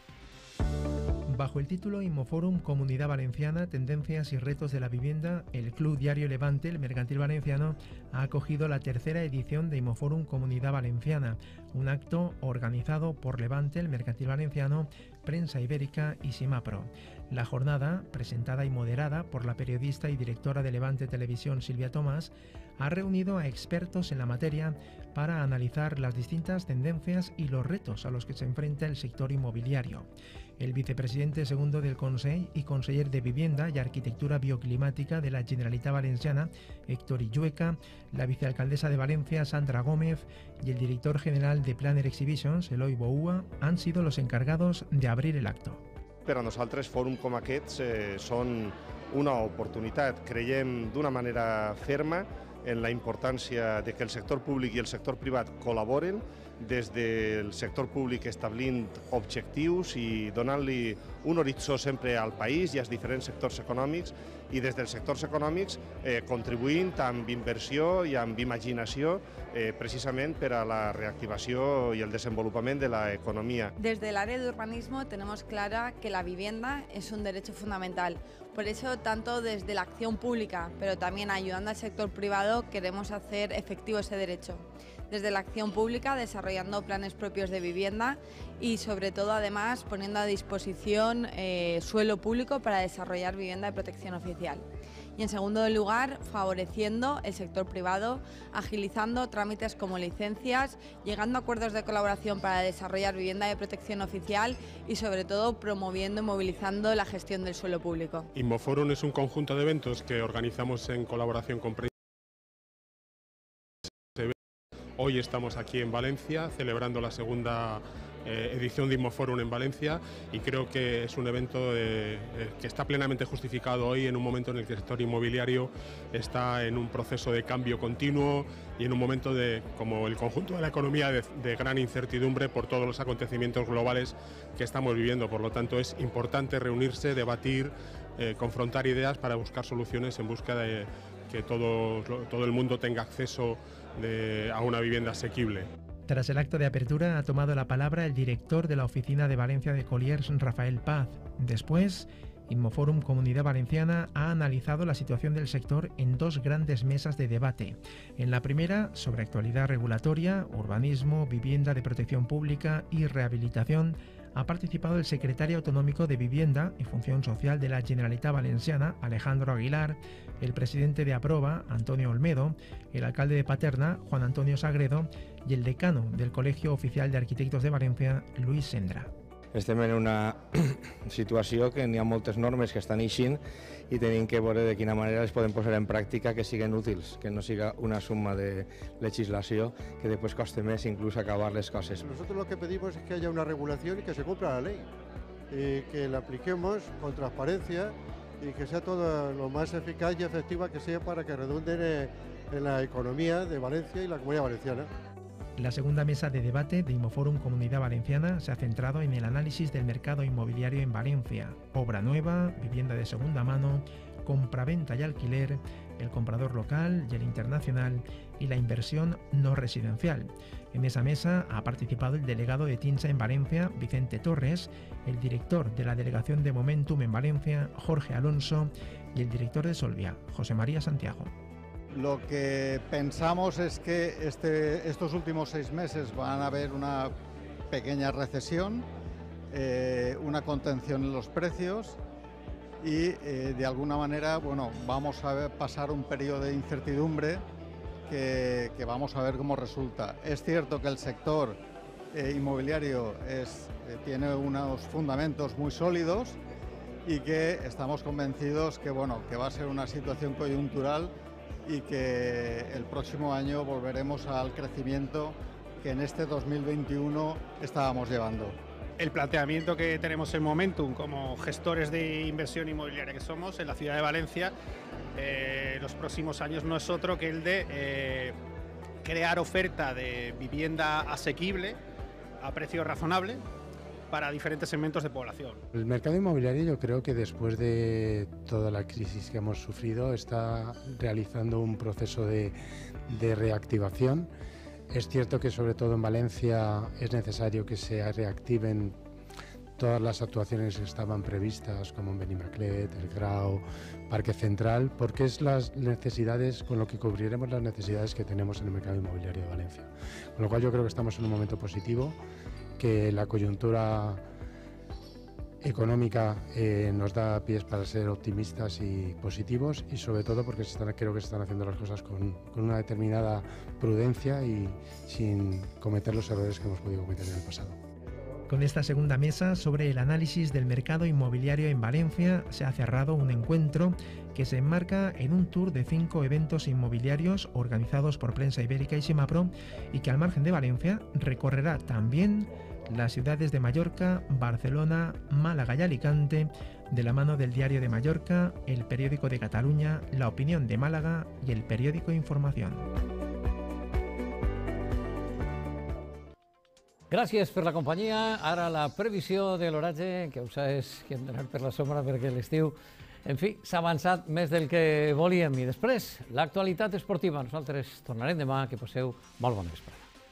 Speaker 1: Bajo el título Inmoforum Comunidad Valenciana, Tendencias y Retos de la Vivienda, el Club Diario Levante, el Mercantil Valenciano, ha acogido la tercera edición de Inmoforum Comunidad Valenciana, un acto organizado por Levante, el Mercantil Valenciano, Prensa Ibérica y Simapro. La jornada, presentada y moderada por la periodista y directora de Levante Televisión Silvia Tomás, ha reunido a expertos en la materia para analizar las distintas tendencias y los retos a los que se enfrenta el sector inmobiliario. El vicepresidente segundo del Consell y conseller de Vivienda y Arquitectura Bioclimática de la Generalitat Valenciana, Héctor Illueca, la vicealcaldesa de Valencia, Sandra Gómez, y el director general de Planner Exhibitions, Eloi Boua, han sido los encargados de abrir el acto.
Speaker 2: Per a nosaltres, fòrums com aquests són una oportunitat. Creiem d'una manera ferma en la importància de que el sector públic i el sector privat col·laboren, des del sector públic establint objectius i donant-li un horitzó sempre al país i als diferents sectors econòmics, i des dels sectors econòmics contribuint amb inversió i amb imaginació precisament per a la reactivació y el desenvolupament de la economía.
Speaker 3: Desde el área de urbanismo tenemos clara que la vivienda es un derecho fundamental. Por eso, tanto desde la acción pública, pero también ayudando al sector privado, queremos hacer efectivo ese derecho. Desde la acción pública, desarrollando planes propios de vivienda y, sobre todo, además, poniendo a disposición suelo público para desarrollar vivienda de protección oficial. Y, en segundo lugar, favoreciendo el sector privado, agilizando trámites como licencias, llegando a acuerdos de colaboración para desarrollar vivienda de protección oficial y, sobre todo, promoviendo y movilizando la gestión del suelo público.
Speaker 6: Inmoforum es un conjunto de eventos que organizamos en colaboración con Hoy estamos aquí en Valencia celebrando la segunda edición de Inmoforum en Valencia y creo que es un evento que está plenamente justificado hoy en un momento en el que el sector inmobiliario está en un proceso de cambio continuo y en un momento como el conjunto de la economía de gran incertidumbre por todos los acontecimientos globales que estamos viviendo. Por lo tanto, es importante reunirse, debatir, confrontar ideas para buscar soluciones en busca de que todo el mundo tenga acceso a una vivienda asequible.
Speaker 1: Tras el acto de apertura ha tomado la palabra el director de la oficina de Valencia de Colliers, Rafael Paz. Después, Inmoforum Comunidad Valenciana ha analizado la situación del sector en dos grandes mesas de debate. En la primera, sobre actualidad regulatoria, urbanismo, vivienda de protección pública y rehabilitación, ha participado el secretario autonómico de Vivienda y Función Social de la Generalitat Valenciana, Alejandro Aguilar, el presidente de Aproba, Antonio Olmedo, el alcalde de Paterna, Juan Antonio Sagredo, y el decano del Colegio Oficial de Arquitectos de Valencia, Luis Sendra.
Speaker 8: Estem en una situació que n'hi ha moltes normes que estan eixint i tenim que veure de quina manera les podem posar en pràctica que siguen útils, que no siga una suma de legislació que després coste més inclús acabar les coses.
Speaker 9: Nosotros lo que pedimos es que haya una regulación y que se cumpla la ley, y que la apliquemos con transparencia y que sea todo lo más eficaz y efectiva que sea para que redunden en la economía de Valencia y la Comunidad Valenciana.
Speaker 1: La segunda mesa de debate de Inmoforum Comunidad Valenciana se ha centrado en el análisis del mercado inmobiliario en Valencia, obra nueva, vivienda de segunda mano, compraventa y alquiler, el comprador local y el internacional y la inversión no residencial. En esa mesa ha participado el delegado de TINSA en Valencia, Vicente Torres, el director de la delegación de Momentum en Valencia, Jorge Alonso, y el director de Solvia, José María Santiago.
Speaker 10: Lo que pensamos es que estos últimos 6 meses van a haber una pequeña recesión, una contención en los precios y de alguna manera vamos a pasar un periodo de incertidumbre que vamos a ver cómo resulta. Es cierto que el sector inmobiliario tiene unos fundamentos muy sólidos y que estamos convencidos que va a ser una situación coyuntural y que el próximo año volveremos al crecimiento que en este 2021 estábamos llevando.
Speaker 7: El planteamiento que tenemos en Momentum como gestores de inversión inmobiliaria que somos en la ciudad de Valencia, los próximos años no es otro que el de crear oferta de vivienda asequible a precio razonable para diferentes segmentos de población.
Speaker 11: El mercado inmobiliario, yo creo que después de toda la crisis que hemos sufrido está realizando un proceso de reactivación. Es cierto que sobre todo en Valencia es necesario que se reactiven todas las actuaciones que estaban previstas, como en Benimaclet, El Grau, Parque Central, porque es las necesidades con lo que cubriremos las necesidades que tenemos en el mercado inmobiliario de Valencia. Con lo cual yo creo que estamos en un momento positivo, que la coyuntura económica nos da pies para ser optimistas y positivos, y sobre todo porque creo que se están haciendo las cosas con una determinada prudencia y sin cometer los errores que hemos podido cometer en el pasado.
Speaker 1: Con esta segunda mesa sobre el análisis del mercado inmobiliario en Valencia se ha cerrado un encuentro que se enmarca en un tour de 5 eventos inmobiliarios organizados por Prensa Ibérica y Simapro, y que al margen de Valencia recorrerá también las ciudades de Mallorca, Barcelona, Málaga y Alicante, de la mano del Diario de Mallorca, el Periódico de Cataluña, La Opinión de Málaga y el Periódico Información.
Speaker 5: Gràcies per la companyia. Ara la previsió de l'oratge, que ho sabes que hem d'anar per la sombra perquè l'estiu, en fi, s'ha avançat més del que volíem. I després, l'actualitat esportiva. Nosaltres tornarem demà. Que passeu molt bon vespre.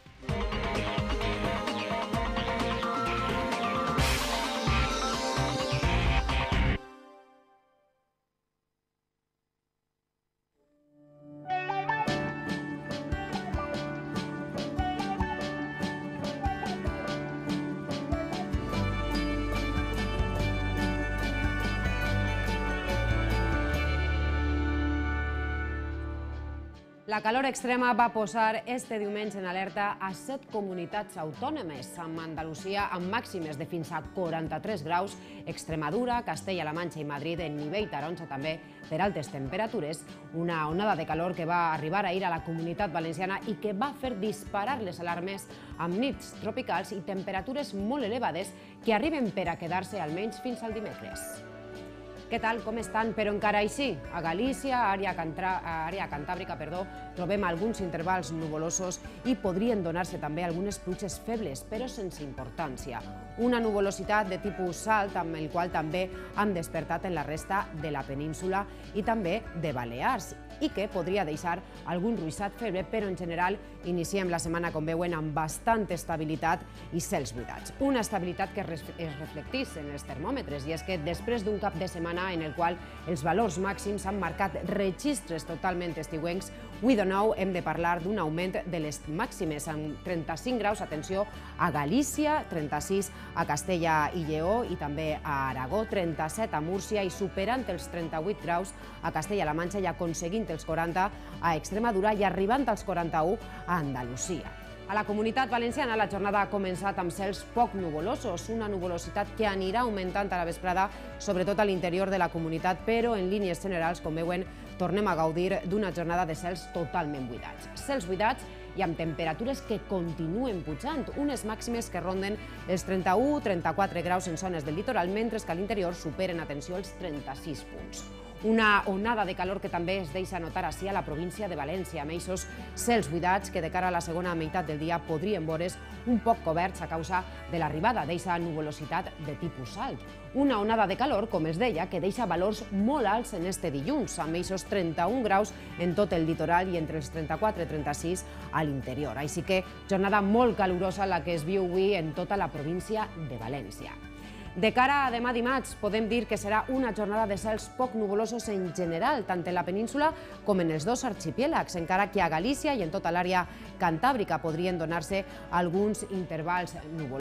Speaker 4: La calor extrema va posar este diumenge en alerta a 7 comunitats autònomes, amb Andalusia amb màximes de fins a 43 graus, Extremadura, Castella-La Manxa i Madrid en nivell taronja també per altes temperatures, una onada de calor que va arribar ahir a la Comunitat Valenciana i que va fer disparar les alarmes amb nits tropicals i temperatures molt elevades que arriben per a quedar-se almenys fins al dimecres. Què tal, com estan? Però encara així, a Galícia, àrea cantàbrica, trobem alguns intervals nuvolosos i podrien donar-se també algunes pluges febles, però sense importància. Una nuvolositat de tipus salt, amb el qual també han despertat en la resta de la península i també de Balears, i que podria deixar algun ruixat feble, però en general iniciem la setmana, com veuen, amb bastant estabilitat i cels buidats. Una estabilitat que es reflecteix en els termòmetres, i és que després d'un cap de setmana en el qual els valors màxims han marcat registres totalment estiuencs, avui de nou hem de parlar d'un augment de les màximes, amb 35 graus, atenció, a Galícia, 36 a Castella i Lleó i també a Aragó, 37 a Múrcia i superant els 38 graus a Castella-La Manxa i aconseguint els 40 a Extremadura i arribant als 41 a Andalusia. A la Comunitat Valenciana la jornada ha començat amb cels poc nuvolosos, una nuvolositat que anirà augmentant a la vesprada, sobretot a l'interior de la comunitat, però en línies generals, com veuen, tornem a gaudir d'una jornada de cels totalment buidats. Cels buidats i amb temperatures que continuen pujant, unes màximes que ronden els 31-34 graus en zones del litoral, mentre que a l'interior superen, atenció, els 36 punts. Una onada de calor que també es deixa notar així a la província de València, amb eixos cels buidats que de cara a la segona meitat del dia podrien veure's un poc coberts a causa de l'arribada d'eixa nuvolositat de tipus alt. Una onada de calor, com es deia, que deixa valors molt alts en este dilluns, amb eixos 31 graus en tot el litoral i entre els 34 i 36 a l'interior. Així que jornada molt calurosa la que es viu avui en tota la província de València. De cara a demà dimarts, podem dir que serà una jornada de cels poc nuvolosos en general, tant en la península com en els dos arxipièlags, encara que a Galícia i en tota l'àrea cantàbrica podrien donar-se alguns intervals nuvolosos.